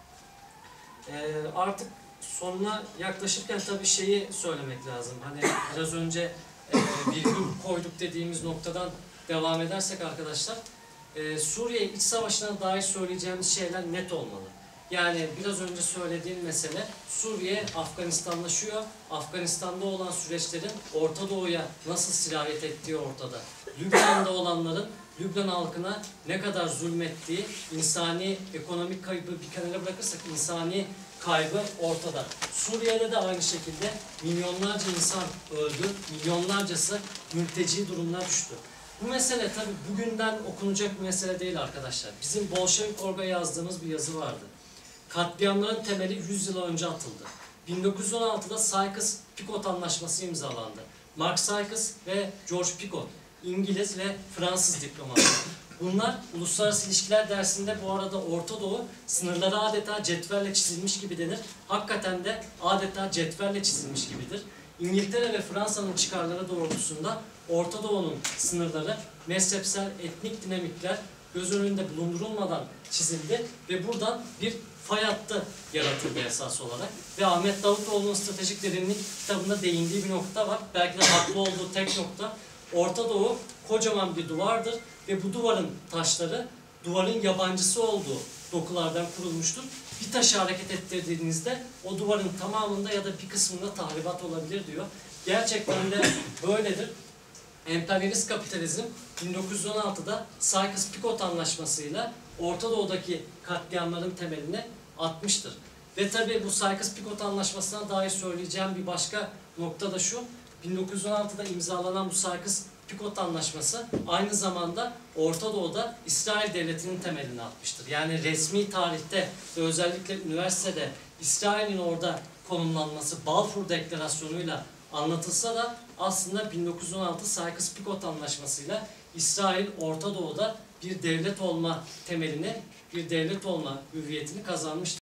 Ee, artık sonuna yaklaşırken tabii şeyi söylemek lazım. Hani biraz önce e, virgül koyduk dediğimiz noktadan devam edersek arkadaşlar, e, Suriye iç savaşına dair söyleyeceğimiz şeyler net olmalı. Yani biraz önce söylediğim mesele Suriye Afganistanlaşıyor. Afganistan'da olan süreçlerin Orta Doğu'ya nasıl sirayet ettiği ortada. Lübnan'da olanların Lübnan halkına ne kadar zulmettiği, insani ekonomik kaybı bir kenara bırakırsak insani kaybı ortada. Suriye'de de aynı şekilde milyonlarca insan öldü, milyonlarcası mülteci durumuna düştü. Bu mesele tabii bugünden okunacak bir mesele değil arkadaşlar. Bizim Bolşevik Org'a yazdığımız bir yazı vardı. Katliamların temeli yüz yıl önce atıldı. bin dokuz yüz on altıda Sykes-Picot Anlaşması imzalandı. Mark Sykes ve George Picot, İngiliz ve Fransız diplomatlar. Bunlar uluslararası ilişkiler dersinde bu arada Orta Doğu sınırları adeta cetvelle çizilmiş gibi denir. Hakikaten de adeta cetvelle çizilmiş gibidir. İngiltere ve Fransa'nın çıkarları doğrultusunda Orta Doğu'nun sınırları mezhepsel, etnik dinamikler göz önünde bulundurulmadan çizildi ve buradan bir fay hattı yaratıldı esas olarak. Ve Ahmet Davutoğlu'nun Stratejik Derinlik kitabında değindiği bir nokta var. Belki de haklı olduğu tek nokta. Orta Doğu kocaman bir duvardır ve bu duvarın taşları duvarın yabancısı olduğu dokulardan kurulmuştur. Bir taşı hareket ettirdiğinizde o duvarın tamamında ya da bir kısmında tahribat olabilir diyor. Gerçekten de böyledir. Emperyalist kapitalizm bin dokuz yüz on altıda Sykes-Picot Anlaşması'yla Orta Doğu'daki katliamların temelini atmıştır. Ve tabii bu Sykes-Picot Anlaşması'na dair söyleyeceğim bir başka nokta da şu. bin dokuz yüz on altıda imzalanan bu Sykes-Picot Anlaşması aynı zamanda Orta Doğu'da İsrail Devleti'nin temelini atmıştır. Yani resmi tarihte ve özellikle üniversitede İsrail'in orada konumlanması Balfour Deklarasyonu'yla anlatılsa da aslında bin dokuz yüz on altı Sykes-Picot Anlaşması'yla İsrail Orta Doğu'da bir devlet olma temelini, bir devlet olma hüviyetini kazanmıştır.